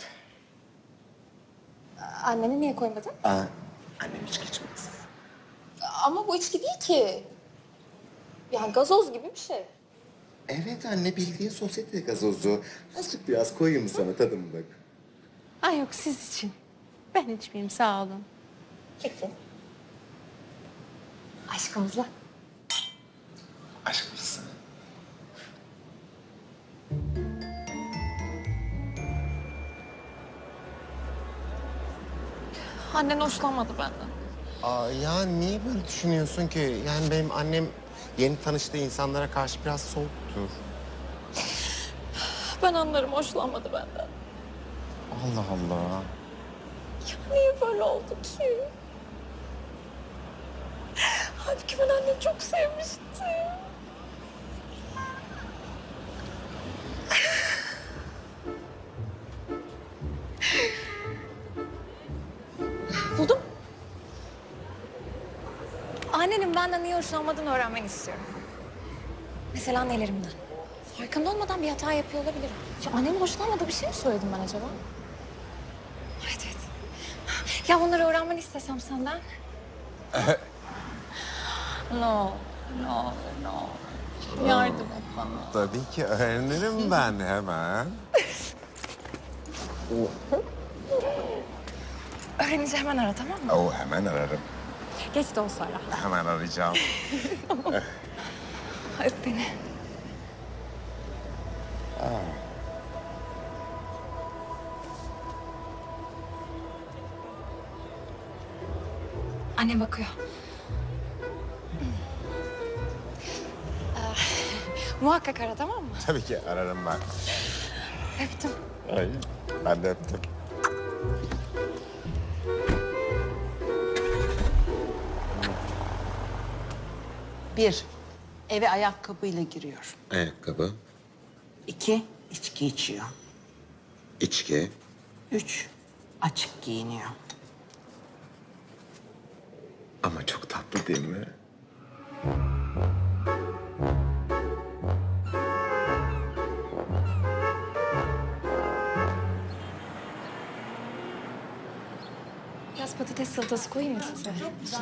Anneni niye koymadın? Annem içki içmez. Ama bu içki değil ki. Yani gazoz gibi bir şey. Evet anne bildiğin sosyete gazozu. Azıcık biraz koyayım sana tadına bak. Ay yok siz için. Ben içmeyeyim sağ olun. Peki. Aşkımızla. Aşkımız. Annen hoşlanmadı benden. Ya niye böyle düşünüyorsun ki? Yani benim annem yeni tanıştığı insanlara karşı biraz soğuktur. Ben anlarım hoşlanmadı benden. Allah Allah. Ya niye böyle oldu ki? Halbuki ben annemi çok sevmiştim. Buldum. Annenin benden niye hoşlanmadığını öğrenmeni istiyorum. Mesela nelerimden. Farkında olmadan bir hata yapıyor olabilirim. Ya annemin hoşlanmadığı bir şey mi söyledim ben acaba? Evet. Ya bunları öğrenmeni istesem senden. No. Yardım et bana. Tabii ki öğrenirim ben hemen. Öğrenince hemen ara tamam mı? Hemen ararım. Geç de olsa ara. Hemen arayacağım. Öp beni. Annem bakıyor. Muhakkak ara tamam mı? Tabii ki ararım ben. Öptüm. Ay, ben de öptüm. Bir, eve ayakkabıyla giriyor. Ayakkabı, 2, içki içiyor. içki, 3, Açık giyiniyor. Ama çok tatlı değil mi? Biraz patates salatası koyayım mı size?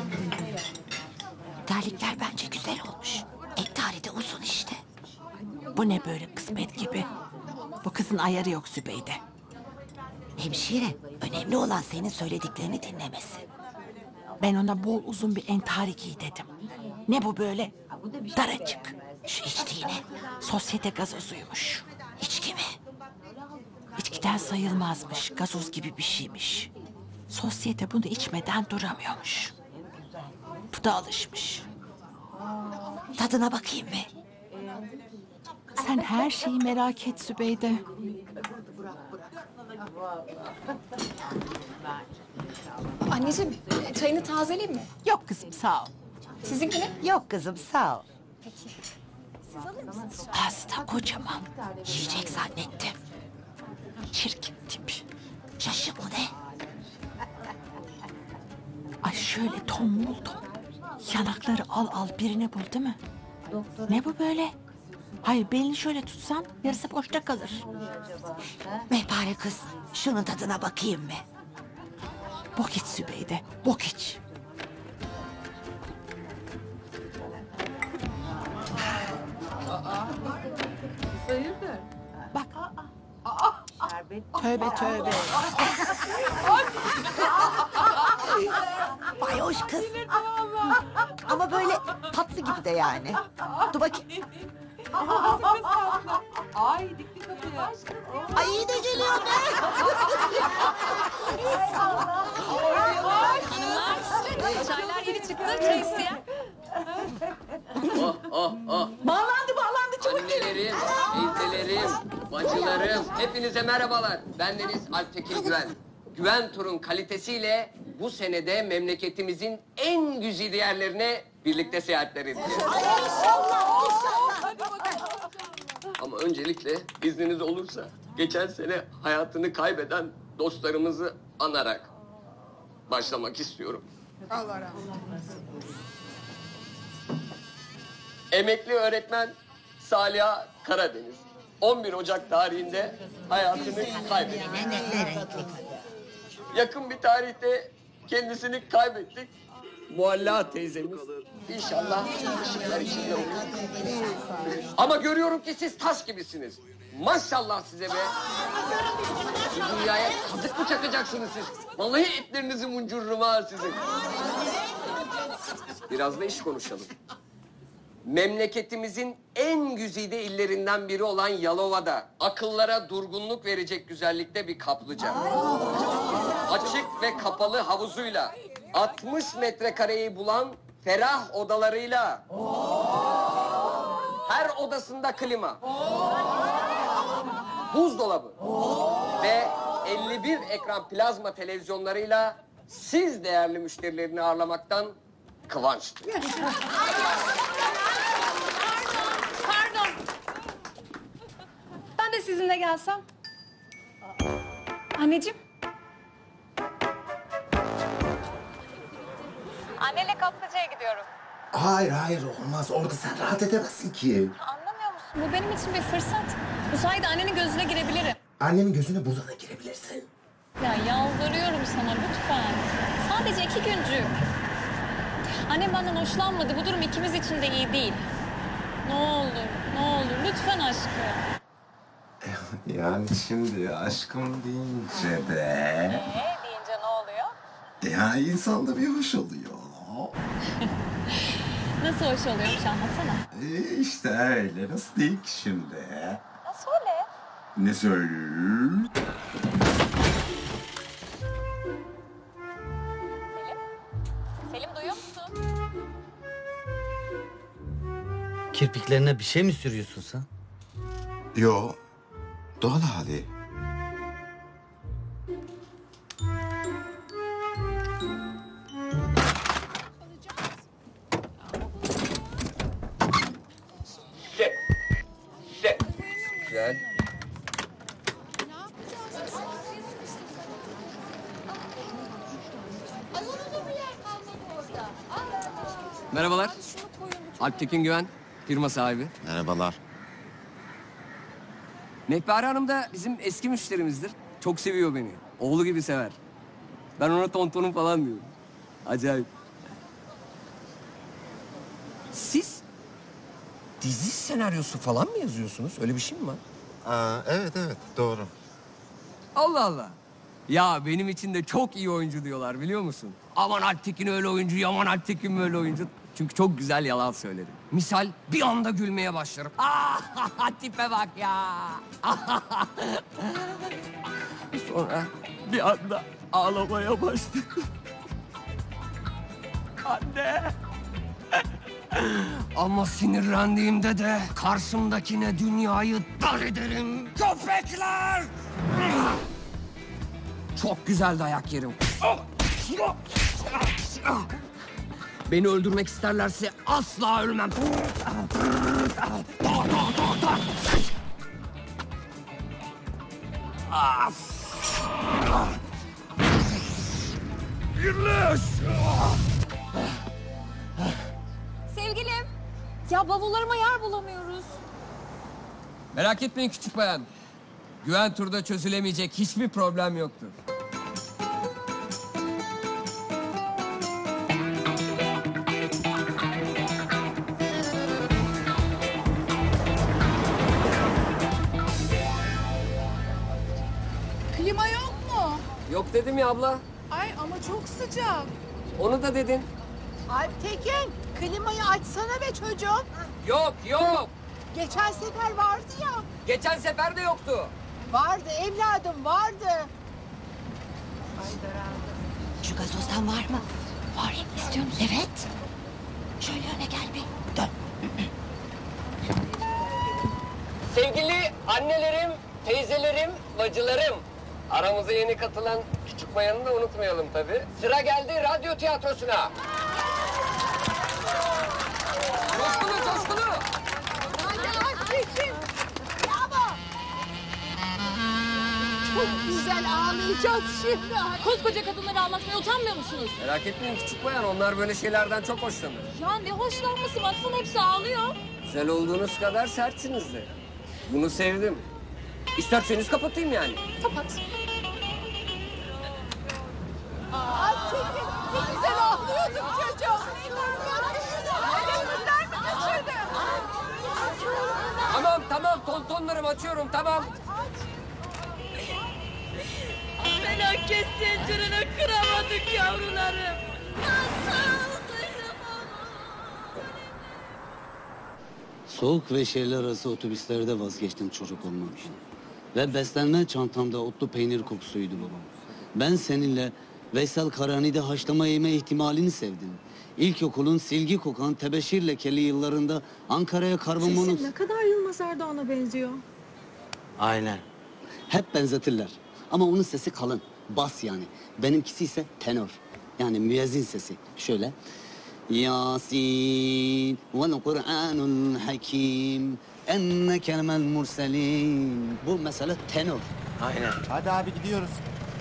Terlikler bence güzel olmuş. Entari de uzun işte. Bu ne böyle kısmet gibi? Bu kızın ayarı yok Zübeyde. Hemşire, önemli olan senin söylediklerini dinlemesi. Ben ona bol uzun bir entari giy dedim. Ne bu böyle? Daracık. Şu içtiğine sosyete gazozuymuş. İçki mi? İçkiden sayılmazmış. Gazoz gibi bir şeymiş. Sosyete bunu içmeden duramıyormuş. Bu da alışmış. Tadına bakayım mı? Sen her şeyi merak et Zübeyde. Anneciğim çayını tazeleyeyim mi? Yok kızım sağ ol. Sizinkini? Yok kızım sağ ol. Peki. Siz alır mısınız? Ağzı da kocaman. Yiyecek zannettim. Çirkin tip. Şaşı bu ne? Ay şöyle tombul tombul. Yanakları al al birine bul değil mi? Ne bu böyle? Hayır belini şöyle tutsan yarısı boşta kalır. Mehpare kız şunun tadına bakayım mı? Bok iç Zübeyde, bok iç. Hayırdır? Bak. Tövbe tövbe. Bayoş kız. Ama böyle tatlı gibi de yani. Dur bakayım. Ay dikti kapıyı. Ay iyi de geliyor be. Hanımlar, çaylar yeni çıktı. Çay isteyen. Bağlandı çabuk gelin. Annelerim, teyzelerim, bacılarım, hepinize merhabalar. Bendeniz Alptekin Güven. Güven Tur'un kalitesiyle bu senede memleketimizin en güzide yerlerine birlikte seyahatler edeceğiz. Ama öncelikle izniniz olursa geçen sene hayatını kaybeden dostlarımızı anarak başlamak istiyorum. Allah razı olsun. Emekli öğretmen Saliha Karadeniz 11 Ocak tarihinde hayatını kaybetti. Yakın bir tarihte kendisini kaybettik. Mualla teyzemiz. İnşallah ışıklar içinde olur. Ama görüyorum ki siz taş gibisiniz. Maşallah size be. Bu dünyaya kazık mı çakacaksınız siz? Vallahi etlerinizi muncururum ha sizin. Biraz da iş konuşalım. Memleketimizin en güzide illerinden biri olan Yalova'da akıllara durgunluk verecek güzellikte bir kaplıca. Açık ve kapalı havuzuyla 60 metrekareyi bulan ferah odalarıyla her odasında klima, buzdolabı ve 51 ekran plazma televizyonlarıyla siz değerli müşterilerini ağırlamaktan kıvanç duyuyor. Pardon. Ben de sizinle gelsem. Anneciğim. Anneyle kaplıcaya gidiyorum. Hayır olmaz. Orada sen rahat edemezsin ki. Anlamıyor musun? Bu benim için bir fırsat. Bu sayede annenin gözüne girebilirim. Annemin gözüne burada da girebilirsin. Ya yalvarıyorum sana lütfen. Sadece 2 güncük. Annem benden hoşlanmadı. Bu durum ikimiz için de iyi değil. Ne olur lütfen aşkım. Yani şimdi aşkım deyince de... Deyince ne oluyor? Ya insanda bir hoş oluyor. Nasıl hoş oluyormuş anlatsana. İşte öyle. Nasıl değil ki şimdi? Nasıl öyle? Ne söyleyeyim? Selim duyuyor musun? Kirpiklerine bir şey mi sürüyorsun sen? Yo. Doğal hali. Güzel. Alptekin Güven, firma sahibi. Merhabalar. Mehpare Hanım da bizim eski müşterimizdir. Çok seviyor beni. Oğlu gibi sever. Ben ona tontonum falan diyorum. Acayip. Siz dizi senaryosu falan mı yazıyorsunuz? Öyle bir şey mi var? Evet doğru. Allah Allah. Ya benim için de çok iyi oyuncu diyorlar biliyor musun? Aman Alptekin öyle oyuncu, aman Alptekin böyle oyuncu. Çünkü çok güzel yalan söylerim. Misal bir anda gülmeye başlarım. Tipe bak ya. Sonra bir anda ağlamaya başlarım. Anne. Ama sinirlendiğimde de karşımdakine dünyayı dar ederim. Köpekler! Çok güzel dayak yerim. Beni öldürmek isterlerse asla ölmem. Birleş! Sevgilim, ya bavullarıma yer bulamıyoruz. Merak etmeyin küçük bayan. Güven turda çözülemeyecek hiçbir problem yoktur. Klima yok mu? Yok dedim ya abla. Ay ama çok sıcak. Onu da dedin. Alptekin, klimayı açsana be çocuğum. Yok yok. Geçen sefer vardı ya. Geçen sefer de yoktu. Vardı evladım, vardı. Şu gazozdan var mı? Var. İstiyor musun? Evet. Şöyle öne gel bir. Dön. Sevgili annelerim, teyzelerim, bacılarım. Aramıza yeni katılan küçük bayanı da unutmayalım tabii. Sıra geldi radyo tiyatrosuna. Coşkulu, coşkulu. Alptekin, bravo. Çok güzel ağlayacağız şimdi. Koskoca kadınları ağlatmaya utanmıyor musunuz? Merak etmeyin küçük bayan, onlar böyle şeylerden çok hoşlanır. Ya ne hoşlanması, baksana hepsi ağlıyor. Güzel olduğunuz kadar sertsiniz de. Bunu sevdim. İsterseniz kapatayım yani. Kapat. Alptekin, ne güzel ağlıyordun çocuğum. Elimizden mi kaçırdın? Tamam, tontonlarım açıyorum, tamam. Felaket zincirine kıramadık yavrularım. Soğuk ve şehirler arası otobüslerde vazgeçtim çocuk olmam için. Ve beslenme çantamda otlu peynir kokusuydu babam. Ben seninle Veysel Karani'de haşlama yeme ihtimalini sevdim. İlkokulun silgi kokan tebeşir lekeli yıllarında Ankara'ya karbonmonoks... Sesin ne kadar Yılmaz Erdoğan'a benziyor. Aynen. Hep benzetirler. Ama onun sesi kalın, bas yani. Benimkisi ise tenor. Yani müezzin sesi. Şöyle. Yasin vel Kur'anul hakim enneke lemel murselin. Bu mesele tenor. Aynen. Hadi abi gidiyoruz.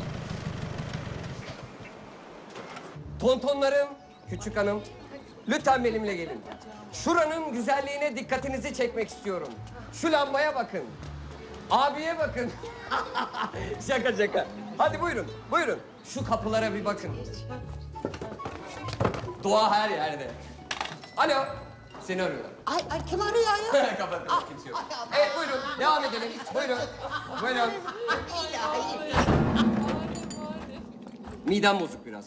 Tontonlarım, küçük hanım, lütfen benimle gelin. Şuranın güzelliğine dikkatinizi çekmek istiyorum. Şu lambaya bakın. Abiye bakın. Şaka. Hadi buyurun. Şu kapılara bir bakın. Dua her yerde. Alo, seni arıyorum. Ay kim arıyor ya? Kapat, kimse yok. Evet buyurun, devam edelim. Buyurun. Midem bozuk biraz.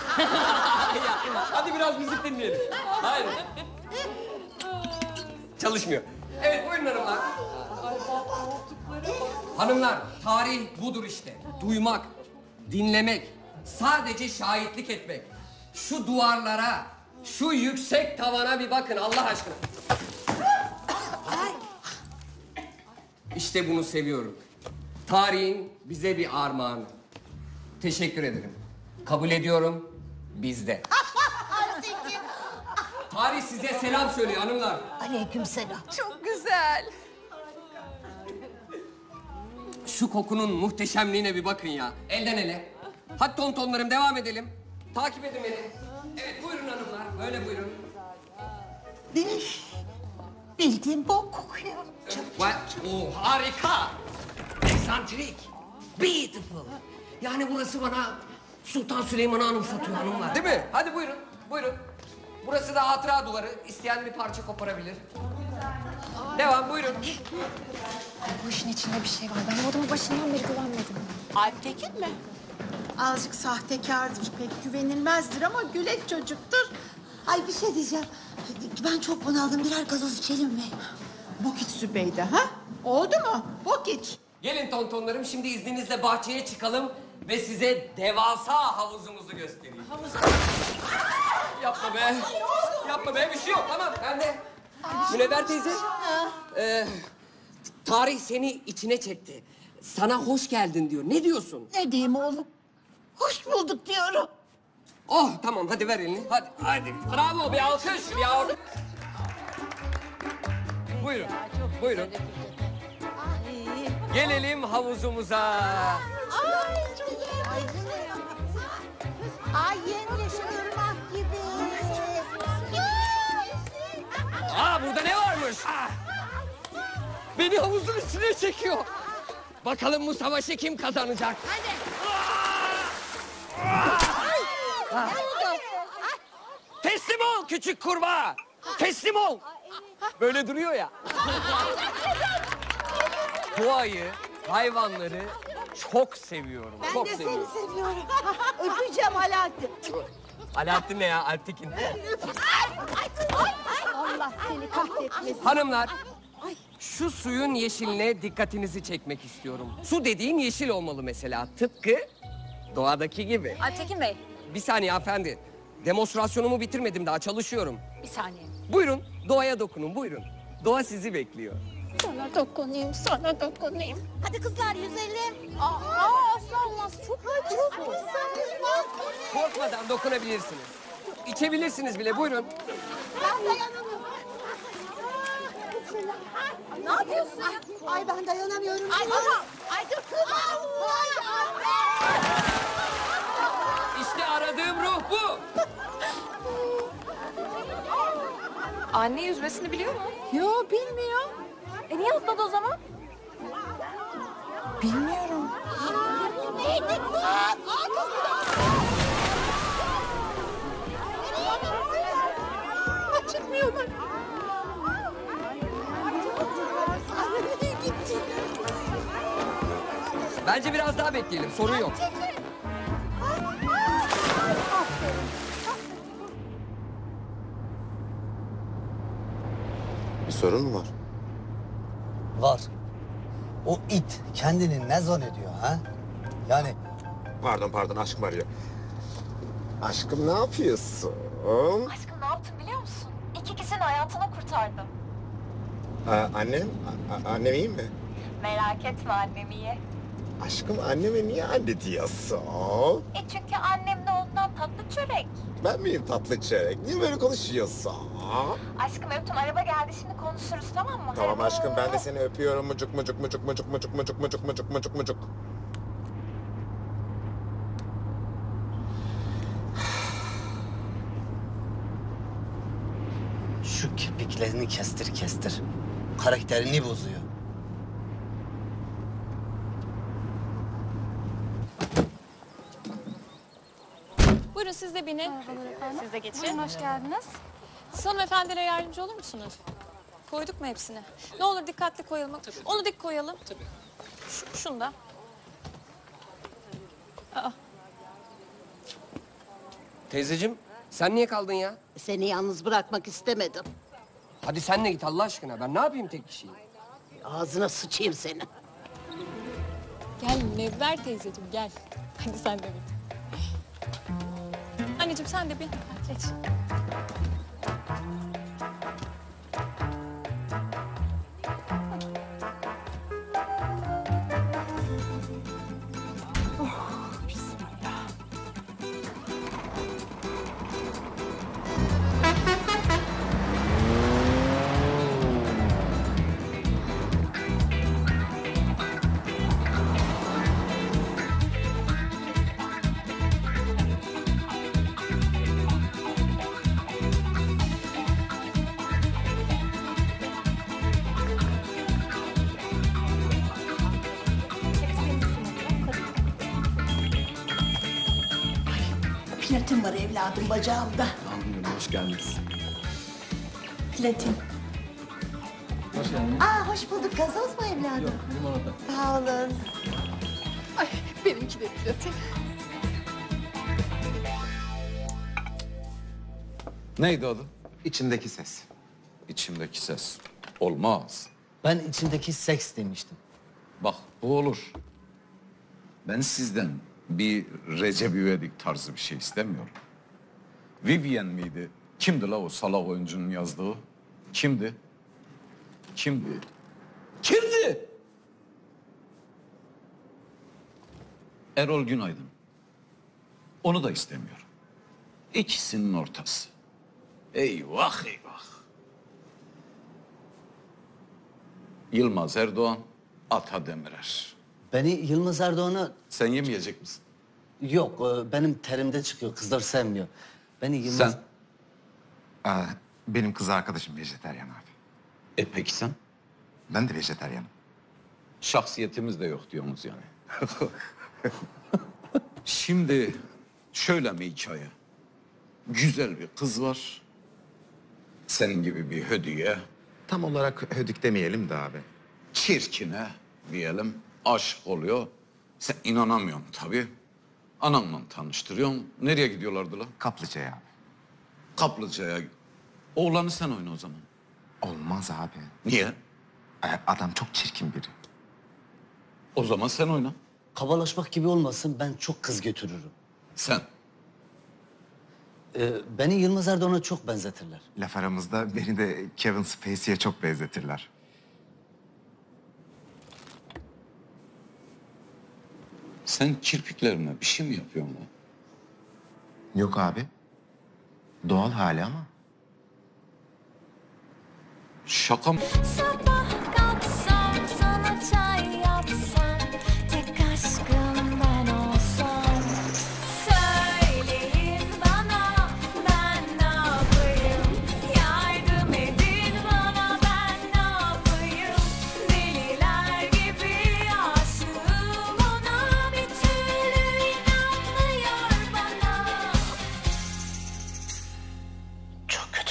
Hadi biraz müzik dinleyelim. Hayır. Çalışmıyor. Evet buyurun hanımlar. Hanımlar, tarih budur işte. Duymak, dinlemek, sadece şahitlik etmek. Şu duvarlara, şu yüksek tavana bir bakın Allah aşkına. İşte bunu seviyorum. Tarihin bize bir armağanı. Teşekkür ederim. Kabul ediyorum, bizde. Tarih size selam söylüyor hanımlar. Aleykümselam. Çok güzel. Şu kokunun muhteşemliğine bir bakın ya. Elden ele. Hadi tontonlarım devam edelim. Takip edin beni. Evet buyurun hanımlar. Böyle buyurun. Bildiğin bok kokuyor. Harika. Eksantrik. Beautiful. Yani burası bana Sultan Süleyman'ı anımsatıyor hanımlar. Değil mi? Hadi buyurun, buyurun. Burası da hatıra duvarı. İsteyen bir parça koparabilir. Devam, buyurun. Bu işin içinde bir şey var. Ben bu adama başından beri güvenmedim. Alptekin mi? Azıcık sahtekardır, pek güvenilmezdir ama gülek çocuktur. Ay bir şey diyeceğim. Ben çok bunaldım. Birer gazoz içelim mi? Bok iç Zübeyde ha? Oldu mu? Bok iç. Gelin tontonlarım, şimdi izninizle bahçeye çıkalım ve size devasa havuzumuzu göstereyim. Yapma be. Yapma be, bir şey yok. Tamam, ben de. Münevver teyze. Tarih seni içine çekti. Sana hoş geldin diyor. Ne diyorsun? Ne diyeyim oğlum? Hoş bulduk diyorum. Oh, tamam. Hadi ver elini. Hadi, hadi. Bravo, bir alkış ya. Buyurun, buyurun. Gelelim havuzumuza. Ay çok güzel. Ay yemyeşil ırmak gibi. Aa, burada ne varmış? Beni havuzun içine çekiyor. Bakalım bu savaşı kim kazanacak? Hadi. Teslim ol küçük kurbağa. Teslim ol. Böyle duruyor ya. Doğayı, hayvanları çok seviyorum. Ben çok de seviyorum. seni seviyorum. Öpeceğim Alaaddin. Alaaddin ne ya? Alptekin. Allah seni kahretmesin. Hanımlar, şu suyun yeşiline dikkatinizi çekmek istiyorum. Su dediğin yeşil olmalı mesela. Tıpkı doğadaki gibi. Alptekin Bey. Bir saniye hanımefendi. Demonstrasyonumu bitirmedim daha, çalışıyorum. Bir saniye. Buyurun, doğaya dokunun, buyurun. Doğa sizi bekliyor. Sana dokunayım, sana dokunayım. Hadi kızlar yüzelim. Asla olmaz. Çok acı. Korkmadan dokunabilirsiniz. İçebilirsiniz bile, buyurun. Ben dayanamıyorum. Ne yapıyorsun ya? Ay ben dayanamıyorum. Ay baba. Ay dur kız. İşte aradığım ruh bu. Anne yüzmesini biliyor mu? Yo bilmiyor. Niye atladı o zaman? Bilmiyorum. Neydi kız? Çıkmıyor bak. Gitti. Bence biraz daha bekleyelim, sorun yok. Bir sorun mu var? Var. O it kendini ne zannediyor ha? Yani Pardon aşkım arıyor. Aşkım ne yapıyorsun? Aşkım ne yaptın biliyor musun? 2 kişinin hayatını kurtardım. Annem? Annem iyi mi? Merak etme annem iyi. Aşkım anneme niye anne diyorsun? Çünkü annemle ondan tatlı çörek. Ben miyim tatlı çörek? Niye böyle konuşuyorsun? Aşkım öptüm, araba geldi, şimdi konuşuruz, tamam mı? Tamam aşkım ben de seni öpüyorum. Mucuk mucuk mucuk mucuk mucuk mucuk mucuk mucuk mucuk mucuk. şu kirpiklerini kestir. Karakterini bozuyor. Buyurun siz de binin. Siz de geçin. Hoş geldiniz. Siz hanımefendilere yardımcı olur musunuz? Koyduk mu hepsini? Ne olur dikkatli koyalım. Onu dik koyalım. Şunu da. Aa, Teyzeciğim, sen niye kaldın ya? Seni yalnız bırakmak istemedim. Hadi sen de git Allah aşkına. Ben ne yapayım tek kişiyi? Ağzına sıçayım seni. gel Münevver teyzeciğim gel. Hadi sen de bin. Anneciğim sen de bin. Geç. Platin var evladım bacağımda. Anlıyorum, hoş geldiniz. Platin. Hoş geldiniz. Aa hoş bulduk. Gazoz mu evladım? Yok, limonata. Sağ olun. Ay benimki de platin. Neydi adı? İçimdeki ses. İçimdeki ses. Olmaz. Ben içindeki seks demiştim. Bak bu olur. Ben sizden bir Recep İvedik tarzı bir şey istemiyorum. Vivian miydi? Kimdi la o salak oyuncunun yazdığı? Kimdi? Kimdi? Kimdi? Erol Günaydın. Onu da istemiyorum. İkisinin ortası. Eyvah eyvah. Yılmaz Erdoğan, Ata Demirer. Beni Yılmaz Erdoğan'a... Sen yemeyecek misin? Yok, benim terimde çıkıyor. Kızlar sevmiyor. Beni Yılmaz... Sen? Benim kız arkadaşım vejetaryen abi. Peki sen? Ben de vejetaryenim. Şahsiyetimiz de yok diyorsunuz yani. Şimdi şöyle bir hikaye. Güzel bir kız var. Senin gibi bir hediye. Tam olarak hödük demeyelim de abi. Çirkine diyelim. Aşık oluyor. Sen inanamıyorsun tabii. Anamla tanıştırıyorsun. Nereye gidiyorlardı lan? Kaplıca'ya abi. Kaplıca'ya. Oğlanı sen oyna o zaman. Olmaz abi. Niye? Adam çok çirkin biri. O zaman sen oyna. Kabalaşmak gibi olmasın, ben çok kız götürürüm. Sen? Beni Yılmaz Erdoğan'a çok benzetirler. Laf aramızda beni de Kevin Spacey'e çok benzetirler. Sen kirpiklerine bir şey mi yapıyorsun lan? Yok abi. Doğal hali ama. Şaka mı? Sabah kalksam sana çay yapsam, tek aşkım ben olsam. Söyleyin bana ben ne yapayım, yardım edin bana ben ne yapayım. Deliler gibi aşığım ona, bir türlü inanmıyor bana. Çok kötü.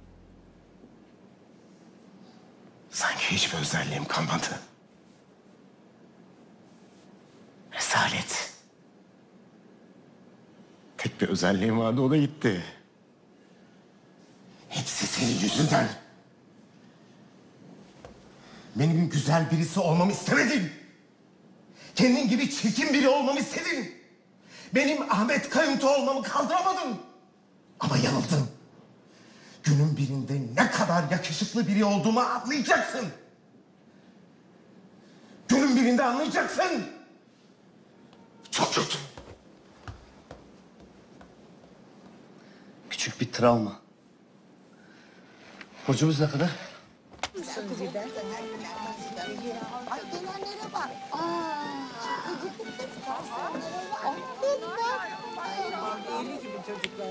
Sanki hiçbir özelliğim kalmadı. Rezalet. Tek bir özelliğim vardı, o da gitti. Hepsi senin yüzünden. Benim güzel birisi olmamı istemedin. Kendin gibi çirkin biri olmamı istedin. Benim Ahmet Kayıntı olmamı kaldıramadın. Ama yanıldın. Günün birinde ne kadar yakışıklı biri olduğumu anlayacaksın. Günün birinde anlayacaksın. Çok kötü. Küçük bir travma. Borcumuz ne kadar? Ay gelenlere bak. Deli gibi çocuklar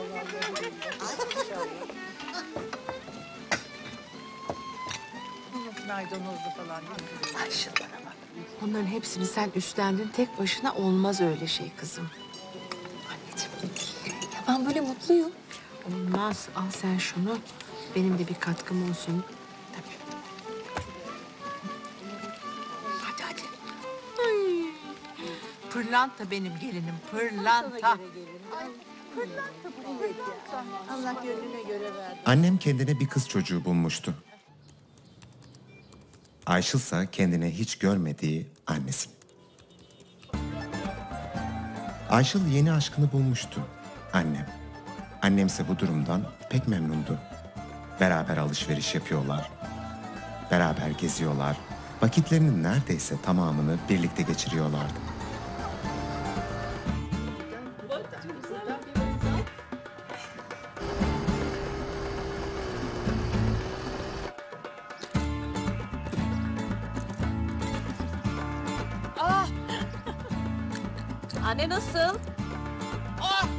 Maydanozlu falan. Ay şunlara bak. Bunların hepsini sen üstlendin. Tek başına olmaz öyle şey kızım. Anneciğim. Ya ben böyle mutluyum. Olmaz. Al sen şunu. Benim de bir katkım olsun. Tabii. Hadi hadi. Ay. Pırlanta benim gelinim. Pırlanta. Ay, pırlanta. Allah gönlüne göre verdi. Annem kendine bir kız çocuğu bulmuştu. Ayşıl ise kendine hiç görmediği annesini. Ayşıl yeni aşkını bulmuştu. Annem. Annemse bu durumdan pek memnundu. Beraber alışveriş yapıyorlar. Beraber geziyorlar. Vakitlerinin neredeyse tamamını birlikte geçiriyorlardı. Ah! Anne nasıl? Ah!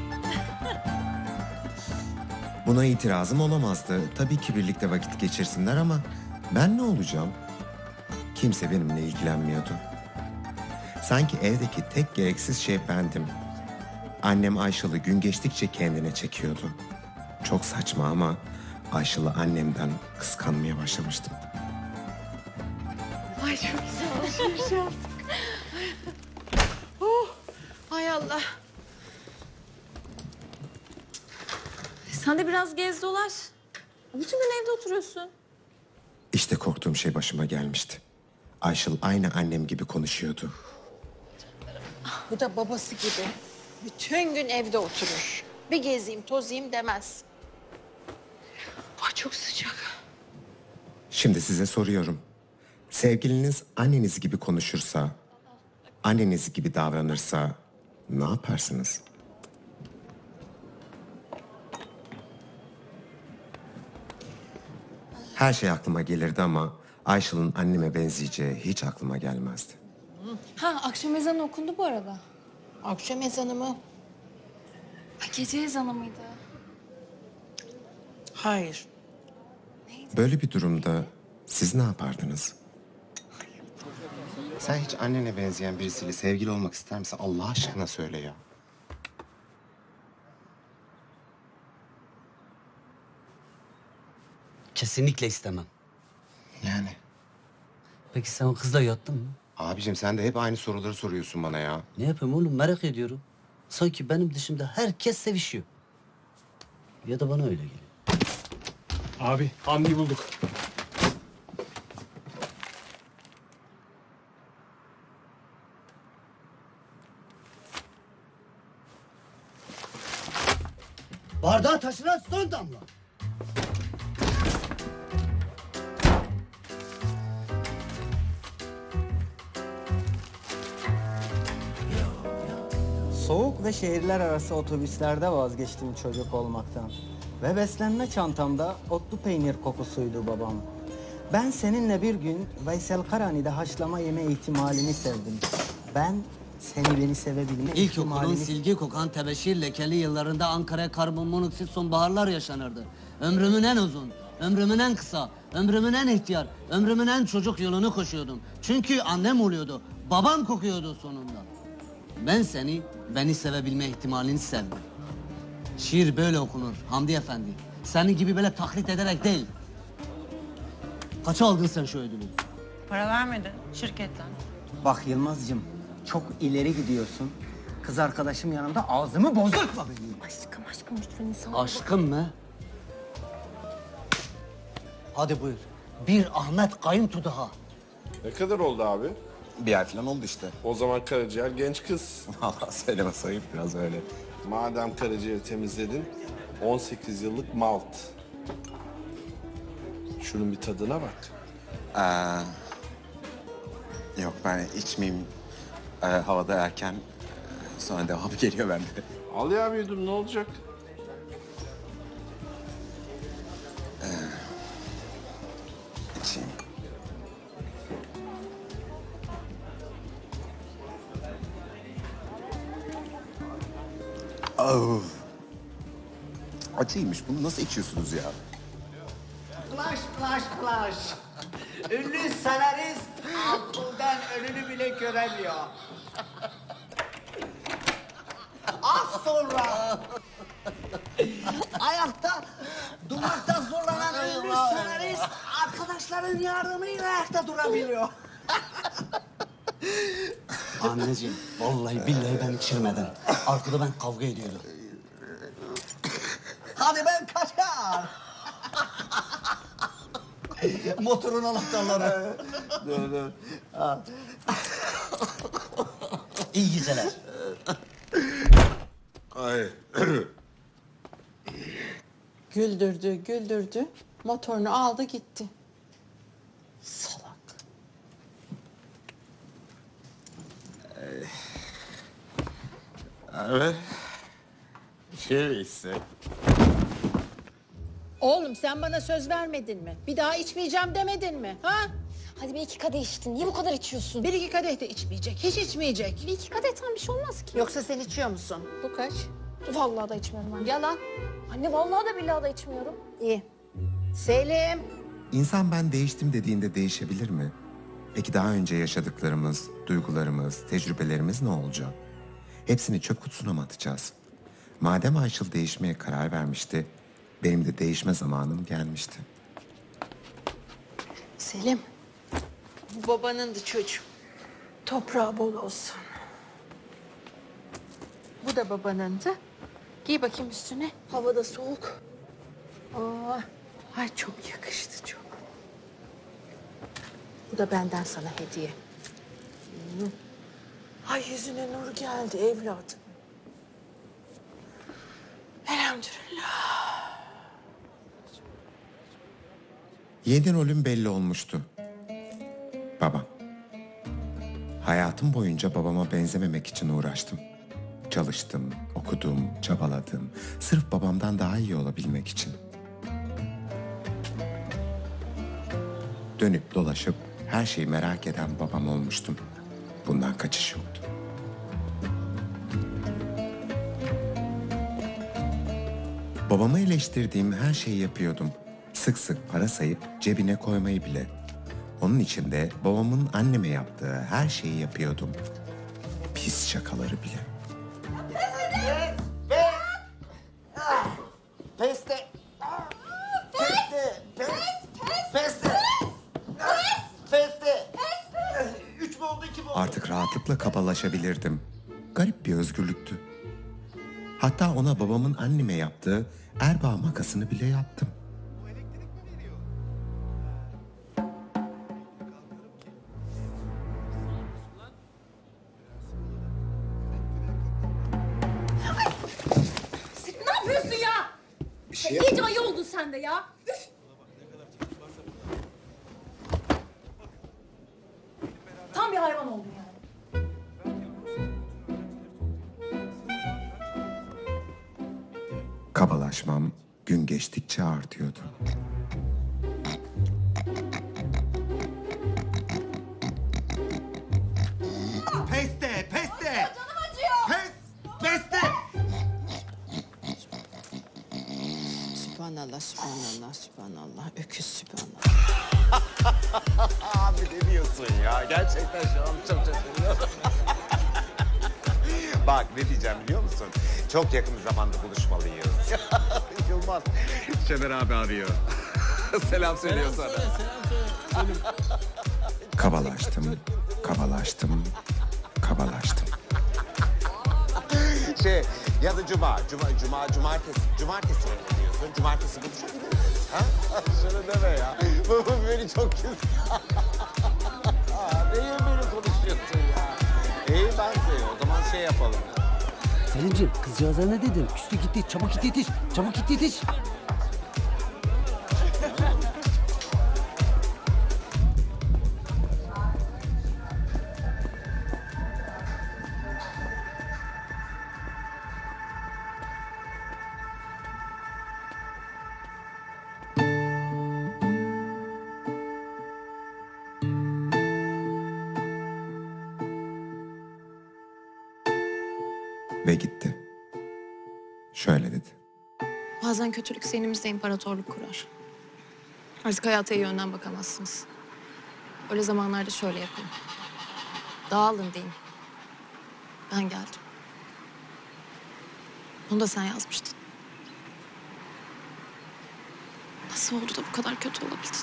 Buna itirazım olamazdı. Tabii ki birlikte vakit geçirsinler ama ben ne olacağım? Kimse benimle ilgilenmiyordu. Sanki evdeki tek gereksiz şey bendim. Annem Ayşıl'ı gün geçtikçe kendine çekiyordu. Çok saçma ama Ayşıl'ı annemden kıskanmaya başlamıştım. Ay çok güzel alışveriş yaptık. Oh, hay Allah. Sen de biraz gez dolaş. Bütün gün evde oturuyorsun. İşte korktuğum şey başıma gelmişti. Ayşıl aynı annem gibi konuşuyordu. Bu da babası gibi. Bütün gün evde oturur. Bir gezeyim, tozayım demez. Ay çok sıcak. Şimdi size soruyorum. Sevgiliniz anneniz gibi konuşursa, anneniz gibi davranırsa ne yaparsınız? Her şey aklıma gelirdi ama Ayşıl'ın anneme benzeyeceği hiç aklıma gelmezdi. Ha, akşam ezanı okundu bu arada. Akşam ezanı mı? Ay, gece ezanı mıydı? Hayır. Böyle bir durumda siz ne yapardınız? Sen hiç annene benzeyen birisiyle sevgili olmak ister misin? Allah aşkına söyle ya. Kesinlikle istemem. Yani. Peki sen o kızla yattın mı? Abicim sen de hep aynı soruları soruyorsun bana ya. Ne yapayım oğlum, merak ediyorum. Sanki benim dışımda herkes sevişiyor. Ya da bana öyle geliyor. Abi Hamdi'yi bulduk. Bardağı taşıran son damla. Soğuk ve şehirler arası otobüslerde vazgeçtim çocuk olmaktan. Ve beslenme çantamda otlu peynir kokusuydu babam. Ben seninle bir gün Veysel Karani'de haşlama yeme ihtimalini sevdim. Ben seni beni sevebilme İlkokulun ihtimalini... silgi kokan tebeşir lekeli yıllarında Ankara'ya karbonmonoksit sonbaharlar yaşanırdı. Ömrümün en uzun, ömrümün en kısa, ömrümün en ihtiyar, ömrümün en çocuk yolunu koşuyordum. Çünkü annem oluyordu, babam kokuyordu sonunda. Ben seni, beni sevebilme ihtimalini sevdim. Şiir böyle okunur Hamdi Efendi. Senin gibi böyle taklit ederek değil. Kaça aldın sen şu ödülü? Para vermedi şirketten. Bak Yılmaz'cığım, çok ileri gidiyorsun. Kız arkadaşım yanımda ağzımı bozurtma benim. Aşkım lütfen insan. Aşkım mı? Hadi buyur. Bir Ahmet Kayıntu daha. Ne kadar oldu abi? Bir ay falan oldu işte. O zaman karaciğer genç kız. Vallahi söyleme sayıp biraz öyle. Madem karaciğeri temizledin, 18 yıllık malt. Şunun bir tadına bak. Yok ben içmeyeyim. Havada erken. Sonra devamı geliyor bende. Al ya bir yudum, ne olacak? İçeyim. Oh. Acıymış. Bunu nasıl içiyorsunuz ya? Flash, flash, flash. Ünlü senarist aklından önünü bile göremiyor. Az sonra ayakta durmakta zorlanan ünlü senarist arkadaşların yardımıyla ayakta durabiliyor. Anneciğim, vallahi billahi ben içirmedim. Arkada ben kavga ediyordum. Hadi ben kaçar. Motorun anahtarları. Dur dur. İyi geceler. Ay. Güldürdü, güldürdü. Motorunu aldı gitti. Salak. Evet. Şeyse. Oğlum sen bana söz vermedin mi? Bir daha içmeyeceğim demedin mi? Ha? Hadi bir iki kadeh içtin. Niye bu kadar içiyorsun? Bir iki kadeh de içmeyecek. Hiç içmeyecek. Bir iki kadehten bir şey olmaz ki. Yoksa sen içiyor musun? Bu kaç? Vallahi da içmiyorum anne. Yalan. Anne vallahi da billahi da içmiyorum. İyi. Selim. İnsan ben değiştim dediğinde değişebilir mi? Peki daha önce yaşadıklarımız, duygularımız, tecrübelerimiz ne olacak? Hepsini çöp kutusuna mı atacağız? Madem Ayşıl değişmeye karar vermişti, benim de değişme zamanım gelmişti. Selim, bu babanındı çocuğum. Toprağı bol olsun. Bu da babanındı. Giy bakayım üstüne. Havada soğuk. Oh, ay çok yakıştı çok. Bu da benden sana hediye. Ay yüzüne nur geldi evladım. Elhamdülillah. Yeni rolüm belli olmuştu. Babam. Hayatım boyunca babama benzememek için uğraştım. Çalıştım, okudum, çabaladım. Sırf babamdan daha iyi olabilmek için. Dönüp dolaşıp her şeyi merak eden babam olmuştum. Bundan kaçış yoktu. Babamı eleştirdiğim her şeyi yapıyordum. Sık sık para sayıp cebine koymayı bile. Onun için de babamın anneme yaptığı her şeyi yapıyordum. Pis şakaları bile. Peste. Peste. Peste. Peste. 3 mü oldu 2 mi oldu? Artık rahatlıkla kabalaşabilirdim. Garip bir özgürlüktü. Hatta ona babamın anneme yaptığı erbaa makasını bile yaptım. Ne yapıyorsun ya? Bir şey İyice ayı oldun sen de ya. Üf! Tam bir hayvan oldun yani. Kabalaşmam gün geçtikçe artıyordu. Peste. Peste. Canım acıyor. Peste. Sübhanallah, sübhanallah, sübhanallah. Öküz sübhanallah. Abi ne diyorsun ya? Gerçekten şu an çok şaşırıyorum. Bak ne diyeceğim biliyor musun? Çok yakın bir zamanda buluşmalıyız. Yılmaz. Şener abi arıyor. Selam söylüyor sana. Kabalaştım, kabalaştım, kabalaştım. Ya da cumartesi öyle diyorsun. Cumartesi buluşabilir miyiz? Ha? Şunu deme ya. Bu beni çok güzel. Neyi böyle konuşuyorsun ya? İyi ben de o zaman şey yapalım. Selimciğim kızcağıza ne dedim? Üstü gitti. Çabuk git yetiş. Çabuk git yetiş. Ve gitti. Şöyle dedi. Bazen kötülük zihnimizde imparatorluk kurar. Artık hayata iyi yönden bakamazsınız. Öyle zamanlarda şöyle yapın. Dağılın deyin. Ben geldim. Bunu da sen yazmıştın. Nasıl oldu da bu kadar kötü olabildin?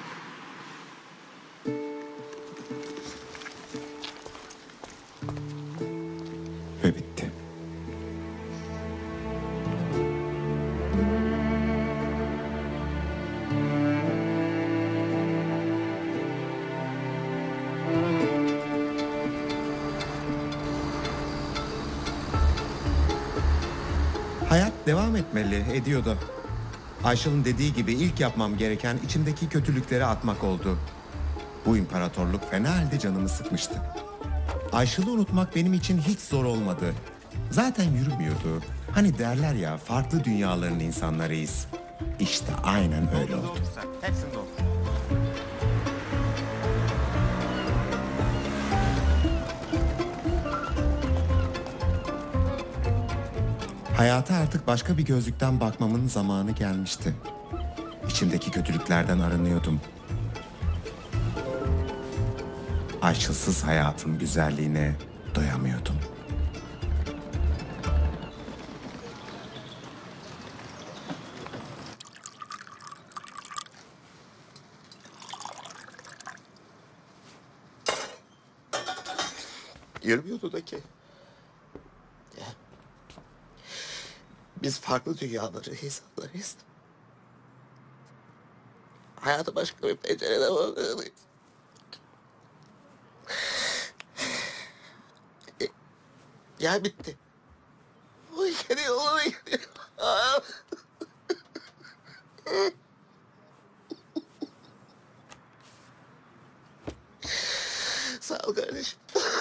Ve bitti. Hayat devam etmeli, ediyordu. Ayşıl'ın dediği gibi ilk yapmam gereken içimdeki kötülükleri atmak oldu. Bu imparatorluk fena halde canımı sıkmıştı. Ayşıl'ı unutmak benim için hiç zor olmadı. Zaten yürümüyordu. Hani derler ya farklı dünyaların insanlarıyız. İşte aynen öyle oldu. Hepsinde olur. Hayata artık başka bir gözlükten bakmamın zamanı gelmişti. İçimdeki kötülüklerden arınıyordum. Ayşılsız hayatın güzelliğine doyamıyordum. Yürümüyordu da ki. Biz farklı dünyaları insanlarıyız. Hayata başka bir pencereden bakmalıyız. Ya bitti. O gidiyor, o gidiyor. Sağ ol kardeşim.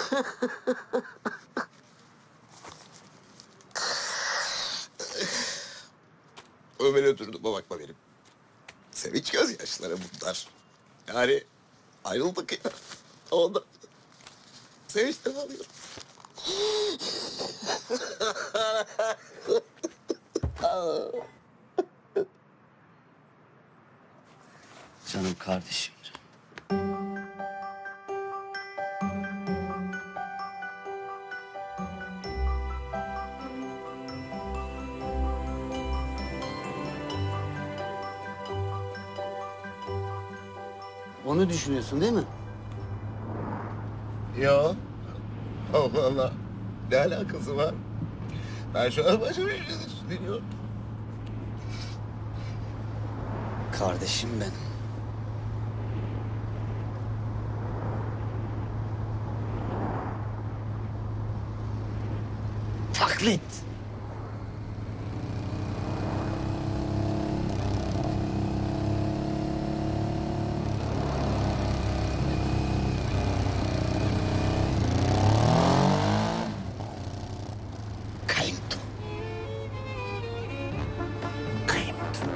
Ömer öldürdüğüme bakma benim. Sevinç gözyaşları bunlar. Yani ayrıldık ya. Ondan sevinçten alıyorum. Canım kardeşim. Onu düşünüyorsun değil mi? Ya Allah Allah. Ne alakası var? Ben şu an başka bir şey düşünüyorum. Kardeşim benim. Taklit. Kayıntı. Kayıntı.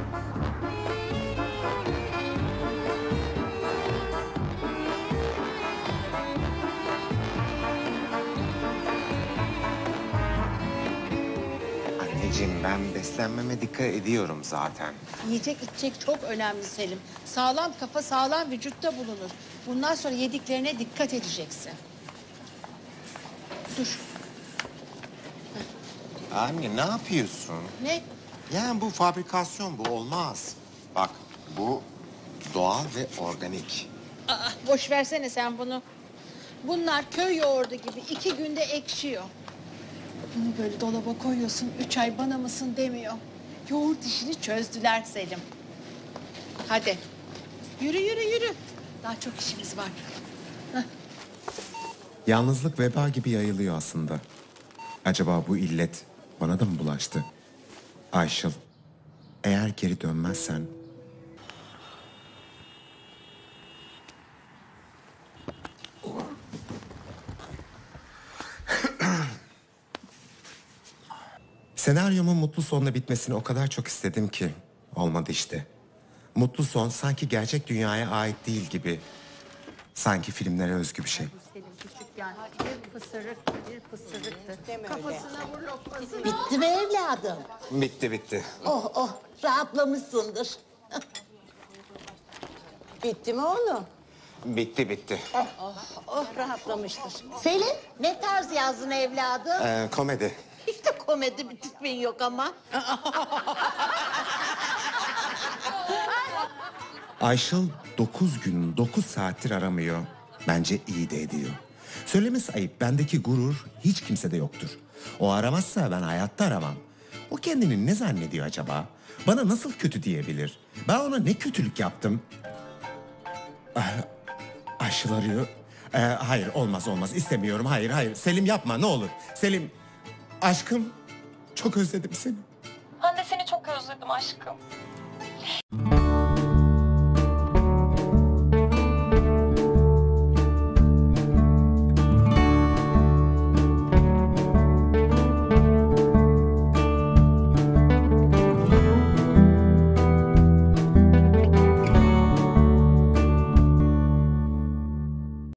Anneciğim ben beslenmeme dikkat ediyorum zaten. Yiyecek içecek çok önemli Selim. Sağlam kafa sağlam vücutta bulunur. Bundan sonra yediklerine dikkat edeceksin. Dur. Anne ne yapıyorsun? Ne? Yani bu fabrikasyon bu olmaz. Bak bu doğal ve organik. Aa, boş versene sen bunu. Bunlar köy yoğurdu gibi 2 günde ekşiyor. Bunu böyle dolaba koyuyorsun, 3 ay bana mısın demiyor. Yoğurt işini çözdüler Selim. Hadi. Yürü yürü yürü. Daha çok işimiz var. Yalnızlık veba gibi yayılıyor aslında. Acaba bu illet bana da mı bulaştı? Ayşıl, eğer geri dönmezsen... Senaryomun mutlu sonla bitmesini o kadar çok istedim ki olmadı işte. Mutlu son sanki gerçek dünyaya ait değil gibi. Sanki filmlere özgü bir şey. Selim küçükken bir pısırık, bir pısırıktı. Kafasına vur lokmasını. Bitti mi evladım? Bitti bitti. Oh oh rahatlamışsındır. Bitti mi oğlum? Bitti bitti. Oh rahatlamıştır. Selim ne tarz yazdın evladım? Komedi. Hiç de komedi bir tipin yok ama. Ayşıl 9 gün 9 saattir aramıyor. Bence iyi de ediyor. Söylemesi ayıp, bendeki gurur hiç kimsede yoktur. O aramazsa ben hayatta aramam. O kendini ne zannediyor acaba? Bana nasıl kötü diyebilir? Ben ona ne kötülük yaptım? Ayşıl arıyor. Hayır olmaz istemiyorum, hayır. Selim yapma ne olur. Selim, aşkım çok özledim seni. Ben de seni çok özledim aşkım.